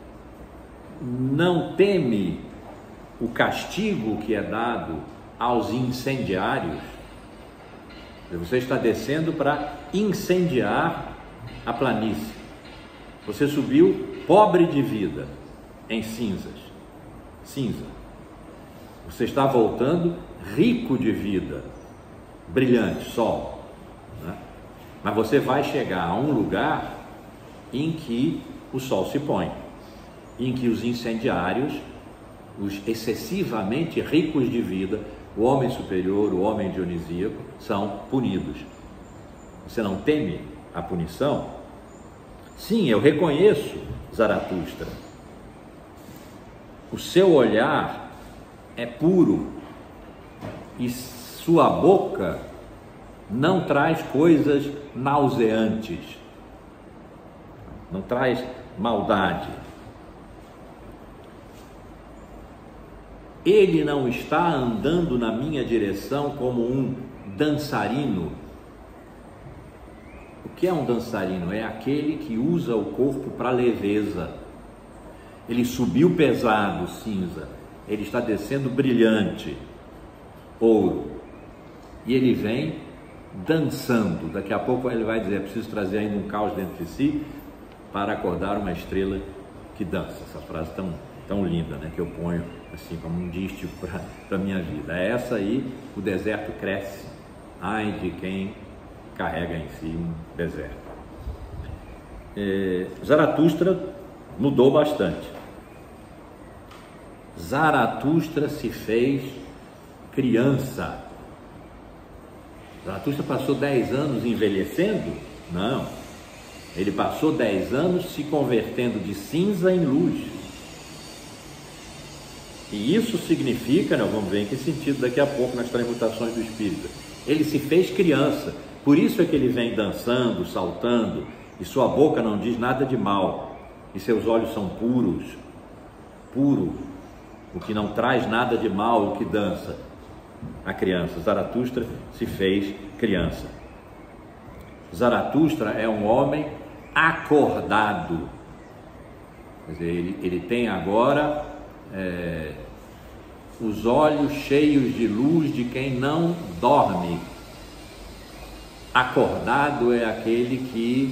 não teme o castigo que é dado aos incendiários? Você está descendo para incendiar a planície. Você subiu pobre de vida, em cinzas, cinza. Você está voltando rico de vida, brilhante, sol, né? Mas você vai chegar a um lugar em que o sol se põe, em que os incendiários, os excessivamente ricos de vida, o homem superior, o homem dionisíaco, são punidos. Você não teme a punição? Sim, eu reconheço, Zaratustra. O seu olhar é puro e sua boca não traz coisas nauseantes, não traz maldade. Ele não está andando na minha direção como um dançarino. O que é um dançarino? É aquele que usa o corpo para leveza. Ele subiu pesado, cinza. Ele está descendo brilhante, ouro. E ele vem dançando. Daqui a pouco ele vai dizer, é preciso trazer ainda um caos dentro de si para acordar uma estrela que dança. Essa frase tão, tão linda, né? Que eu ponho assim como um dístico para a minha vida. É essa aí, o deserto cresce. Ai de quem carrega em si um deserto. É, Zaratustra mudou bastante. Zaratustra se fez criança. Zaratustra passou dez anos envelhecendo? Não. Ele passou dez anos se convertendo de cinza em luz. E isso significa, nós vamos ver em que sentido daqui a pouco nas transmutações do Espírito. Ele se fez criança. Por isso é que ele vem dançando, saltando, e sua boca não diz nada de mal, e seus olhos são puros, puro, o que não traz nada de mal, o que dança a criança. Zaratustra se fez criança. Zaratustra é um homem acordado, quer dizer, ele, ele tem agora é, os olhos cheios de luz de quem não dorme. Acordado é aquele que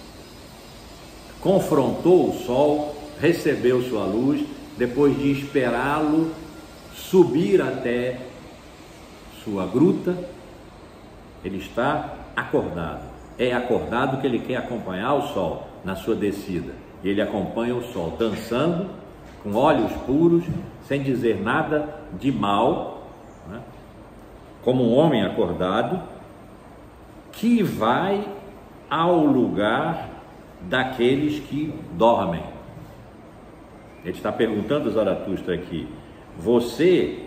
confrontou o sol, recebeu sua luz, depois de esperá-lo subir até sua gruta, ele está acordado. É acordado que ele quer acompanhar o sol na sua descida. E ele acompanha o sol dançando, com olhos puros, sem dizer nada de mal, né? Como um homem acordado, que vai ao lugar daqueles que dormem. Ele está perguntando a Zaratustra aqui, você,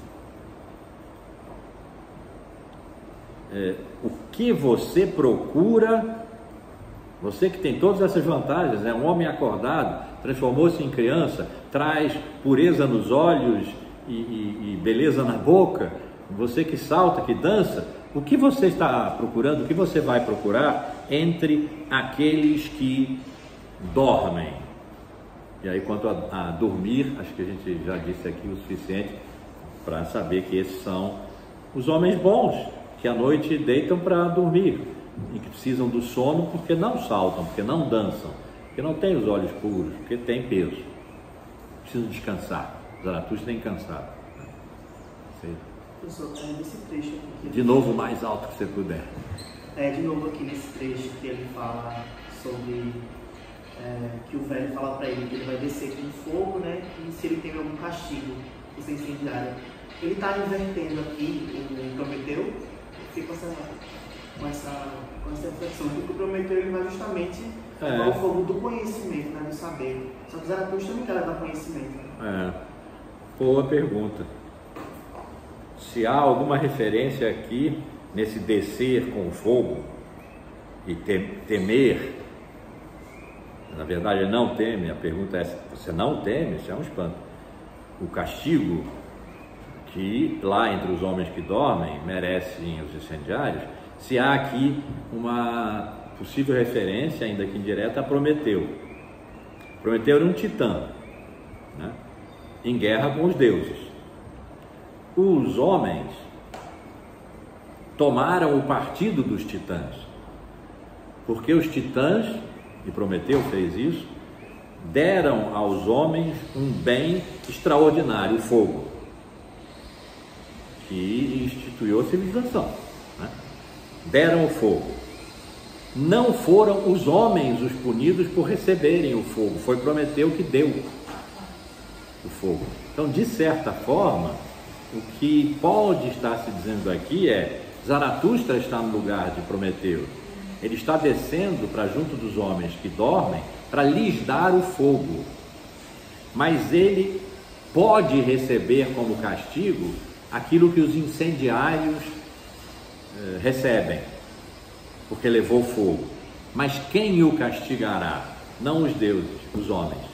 é, o que você procura, você que tem todas essas vantagens, é um homem acordado, transformou-se em criança, traz pureza nos olhos e, e, e beleza na boca, você que salta, que dança, o que você está procurando, o que você vai procurar entre aqueles que dormem? E aí, quanto a, a dormir, acho que a gente já disse aqui o suficiente para saber que esses são os homens bons, que à noite deitam para dormir e que precisam do sono porque não saltam, porque não dançam, porque não têm os olhos puros, porque têm peso, precisam descansar. Zaratustra tem cansado. Sei. Professor, é nesse trecho aqui. De novo, mais alto que você puder. É, de novo aqui nesse trecho que ele fala sobre é, que o velho fala para ele que ele vai descer com fogo, né? E se ele tem algum castigo por ser incendiário. ele está invertendo aqui o Prometeu. Eu fiquei com essa, com essa, com essa reflexão, porque o Prometeu ele vai justamente é. ao fogo do conhecimento, né, do saber. Só que Zaratustra também quer levar conhecimento. Né? É. Boa pergunta. Se há alguma referência aqui nesse descer com o fogo e temer, na verdade ele não teme, a pergunta é: você não teme? Isso é um espanto. O castigo que lá entre os homens que dormem merecem os incendiários, se há aqui uma possível referência, ainda que indireta, a Prometeu. Prometeu era um titã, né, em guerra com os deuses. Os homens tomaram o partido dos titãs, porque os titãs, e Prometeu fez isso, deram aos homens um bem extraordinário, o fogo, que instituiu a civilização, né? Deram o fogo. Não foram os homens os punidos por receberem o fogo, foi Prometeu que deu o fogo. Então, de certa forma, o que pode estar se dizendo aqui é: Zaratustra está no lugar de Prometeu. Ele está descendo para junto dos homens que dormem para lhes dar o fogo. Mas ele pode receber como castigo aquilo que os incendiários eh, recebem, porque levou fogo. Mas quem o castigará? Não os deuses, os homens.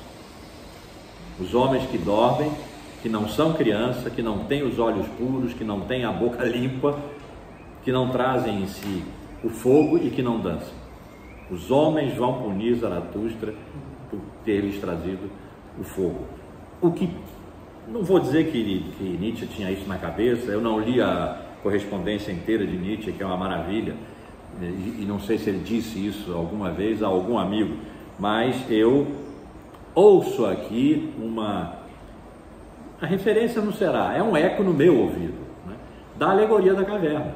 Os homens que dormem, que não são criança, que não têm os olhos puros, que não têm a boca limpa, que não trazem em si o fogo e que não dançam. Os homens vão punir Zaratustra por ter lhes trazido o fogo. O que, não vou dizer que, que Nietzsche tinha isso na cabeça, eu não li a correspondência inteira de Nietzsche, que é uma maravilha, e, e não sei se ele disse isso alguma vez a algum amigo, mas eu ouço aqui uma... A referência não será, é um eco no meu ouvido, né, da alegoria da caverna.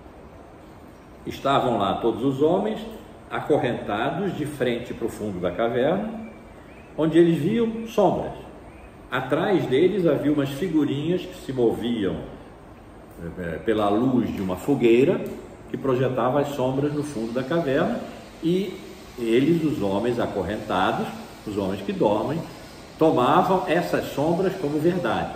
Estavam lá todos os homens acorrentados de frente para o fundo da caverna, onde eles viam sombras. Atrás deles havia umas figurinhas que se moviam é, pela luz de uma fogueira que projetava as sombras no fundo da caverna, e eles, os homens acorrentados, os homens que dormem, tomavam essas sombras como verdade,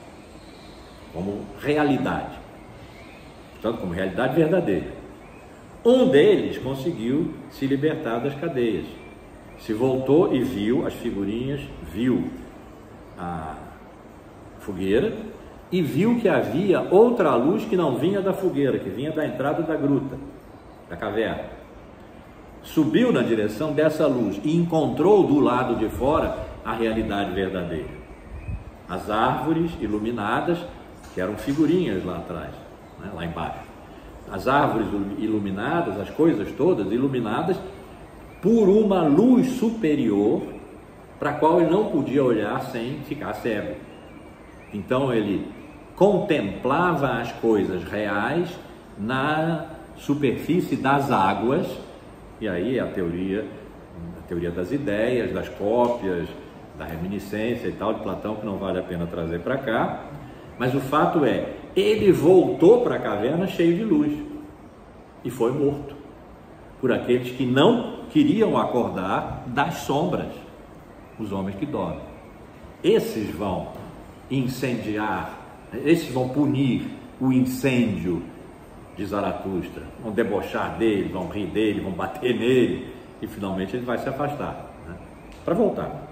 como realidade, portanto, como realidade verdadeira. Um deles conseguiu se libertar das cadeias, se voltou e viu as figurinhas, viu a fogueira e viu que havia outra luz que não vinha da fogueira, que vinha da entrada da gruta, da caverna. Subiu na direção dessa luz e encontrou do lado de fora a realidade verdadeira. As árvores iluminadas, que eram figurinhas lá atrás, né, lá embaixo. As árvores iluminadas, as coisas todas iluminadas por uma luz superior para a qual ele não podia olhar sem ficar cego. Então ele contemplava as coisas reais na superfície das águas, e aí é a teoria, a teoria das ideias, das cópias, da reminiscência e tal de Platão, que não vale a pena trazer para cá, mas o fato é, ele voltou para a caverna cheio de luz e foi morto por aqueles que não queriam acordar das sombras, os homens que dormem. Esses vão incendiar, esses vão punir o incêndio de Zaratustra, vão debochar dele, vão rir dele, vão bater nele, e finalmente ele vai se afastar, né? Para voltar.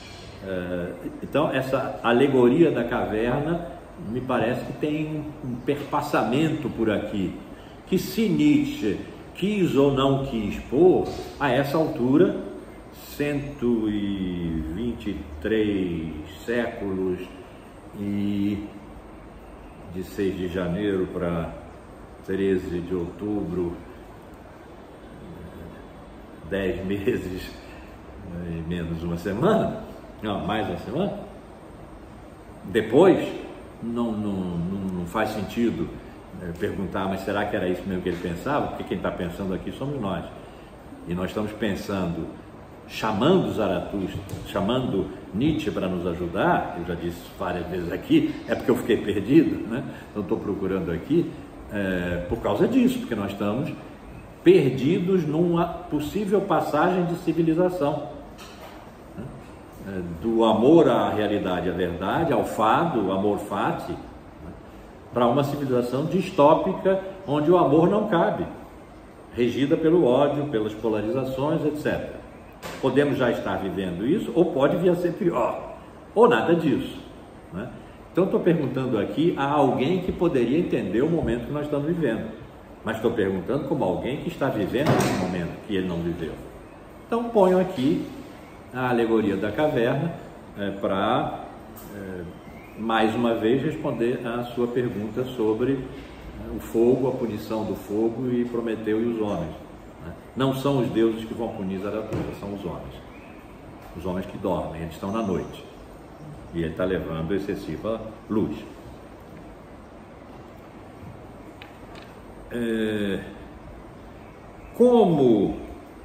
Então essa alegoria da caverna me parece que tem um perpassamento por aqui, que se Nietzsche quis ou não quis pôr, a essa altura, cento e vinte e três séculos e de seis de janeiro para treze de outubro, dez meses e menos uma semana, não, mais uma semana, depois, não, não, não faz sentido perguntar, mas será que era isso mesmo que ele pensava? Porque quem está pensando aqui somos nós, e nós estamos pensando chamando Zaratustra, chamando Nietzsche para nos ajudar, eu já disse várias vezes aqui, é porque eu fiquei perdido, né? Então estou procurando aqui, é, por causa disso, porque nós estamos perdidos numa possível passagem de civilização, né? É, do amor à realidade, à verdade, ao fado, amor fati, né? Para uma civilização distópica, onde o amor não cabe, regida pelo ódio, pelas polarizações, etcétera. Podemos já estar vivendo isso, ou pode vir a ser pior, ou nada disso, né? Então estou perguntando aqui a alguém que poderia entender o momento que nós estamos vivendo, mas estou perguntando como alguém que está vivendo esse momento que ele não viveu. Então ponho aqui a alegoria da caverna é, para, é, mais uma vez, responder a sua pergunta sobre é, o fogo, a punição do fogo e Prometeu e os homens. Não são os deuses que vão punir Zaratustra, são os homens. Os homens que dormem, eles estão na noite. E ele está levando excessiva luz. É, como,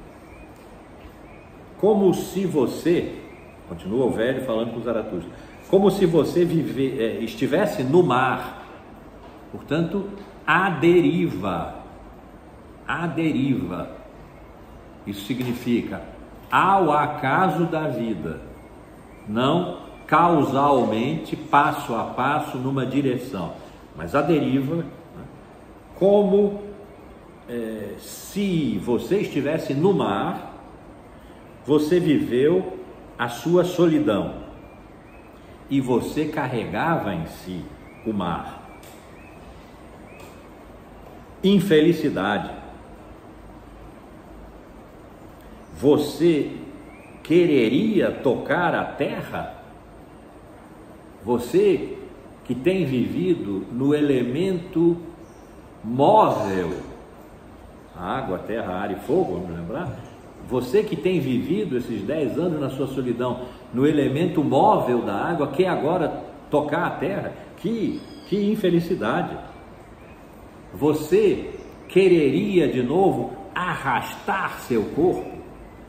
como se você, continua o velho falando com Zaratustra, como se você vive, é, estivesse no mar, portanto, à deriva, à deriva. Isso significa ao acaso da vida, não causalmente, passo a passo, numa direção, mas a deriva, né? Como é, se você estivesse no mar, você viveu a sua solidão e você carregava em si o mar. Infelicidade. Você quereria tocar a terra? Você que tem vivido no elemento móvel, a água, a terra, ar e fogo, vamos lembrar? Você que tem vivido esses dez anos na sua solidão no elemento móvel da água, quer agora tocar a terra? Que, que infelicidade! Você quereria de novo arrastar seu corpo?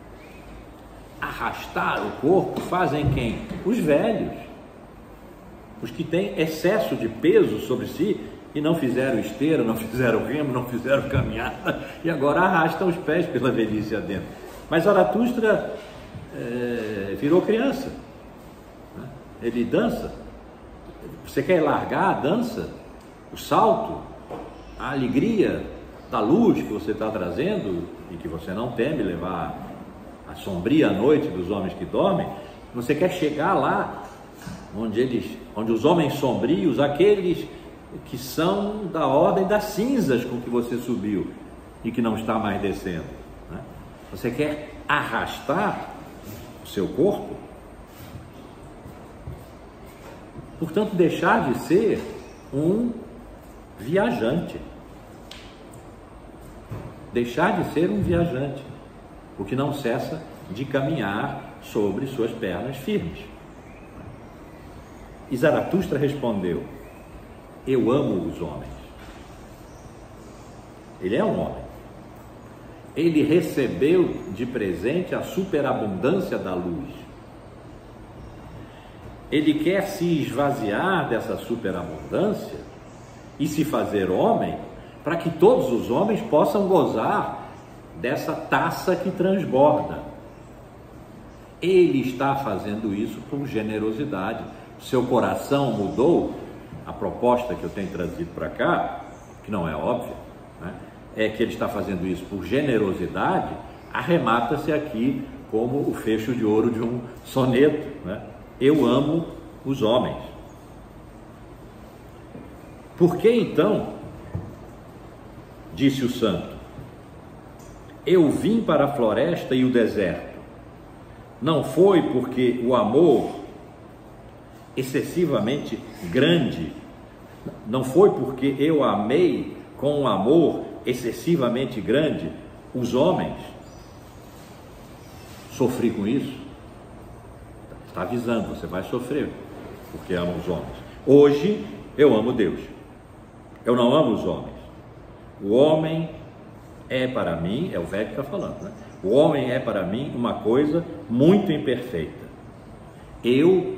Arrastar o corpo fazem quem? Os velhos, os que têm excesso de peso sobre si e não fizeram esteira, não fizeram remo, não fizeram caminhada e agora arrastam os pés pela velhice adentro. Mas Zaratustra é, virou criança, né? Ele dança. Você quer largar a dança, o salto, a alegria da luz que você está trazendo e que você não teme levar a sombria noite dos homens que dormem? Você quer chegar lá onde eles, onde os homens sombrios, aqueles que são da ordem das cinzas com que você subiu e que não está mais descendo, né? Você quer arrastar o seu corpo? Portanto, deixar de ser um viajante. Deixar de ser um viajante, o que não cessa de caminhar sobre suas pernas firmes. E Zaratustra respondeu: eu amo os homens. Ele é um homem. Ele recebeu de presente a superabundância da luz. Ele quer se esvaziar dessa superabundância e se fazer homem, para que todos os homens possam gozar dessa taça que transborda. Ele está fazendo isso por generosidade. Seu coração mudou. A proposta que eu tenho trazido para cá, que não é óbvia, né, é que ele está fazendo isso por generosidade. Arremata-se aqui como o fecho de ouro de um soneto, né? Eu amo os homens. Por que então, disse o santo, eu vim para a floresta e o deserto? Não foi porque o amor excessivamente grande, não foi porque eu amei com um amor excessivamente grande os homens? Sofri com isso? Está avisando, você vai sofrer porque ama os homens. Hoje eu amo Deus, eu não amo os homens. O homem é para mim, é o velho que está falando, né? O homem é para mim uma coisa muito imperfeita. Eu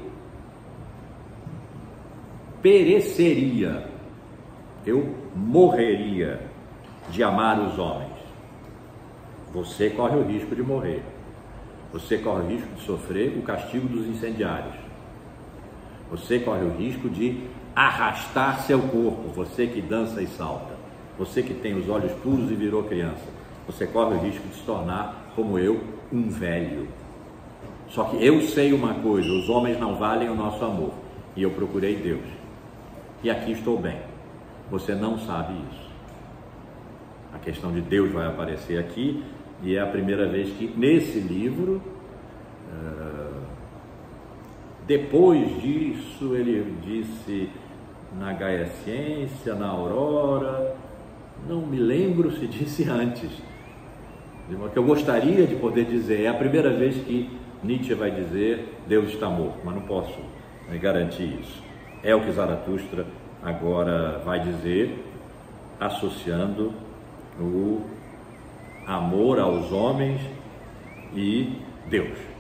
pereceria, eu morreria de amar os homens. Você corre o risco de morrer. Você corre o risco de sofrer o castigo dos incendiários. Você corre o risco de arrastar seu corpo, você que dança e salta. Você que tem os olhos puros e virou criança. Você corre o risco de se tornar, como eu, um velho. Só que eu sei uma coisa, os homens não valem o nosso amor. E eu procurei Deus. E aqui estou bem. Você não sabe isso. A questão de Deus vai aparecer aqui, e é a primeira vez que nesse livro, uh, depois disso, ele disse na Gaia Ciência, na Aurora, não me lembro se disse antes, que eu gostaria de poder dizer, é a primeira vez que Nietzsche vai dizer Deus está morto, mas não posso garantir isso. É o que Zaratustra agora vai dizer, associando o amor aos homens e Deus.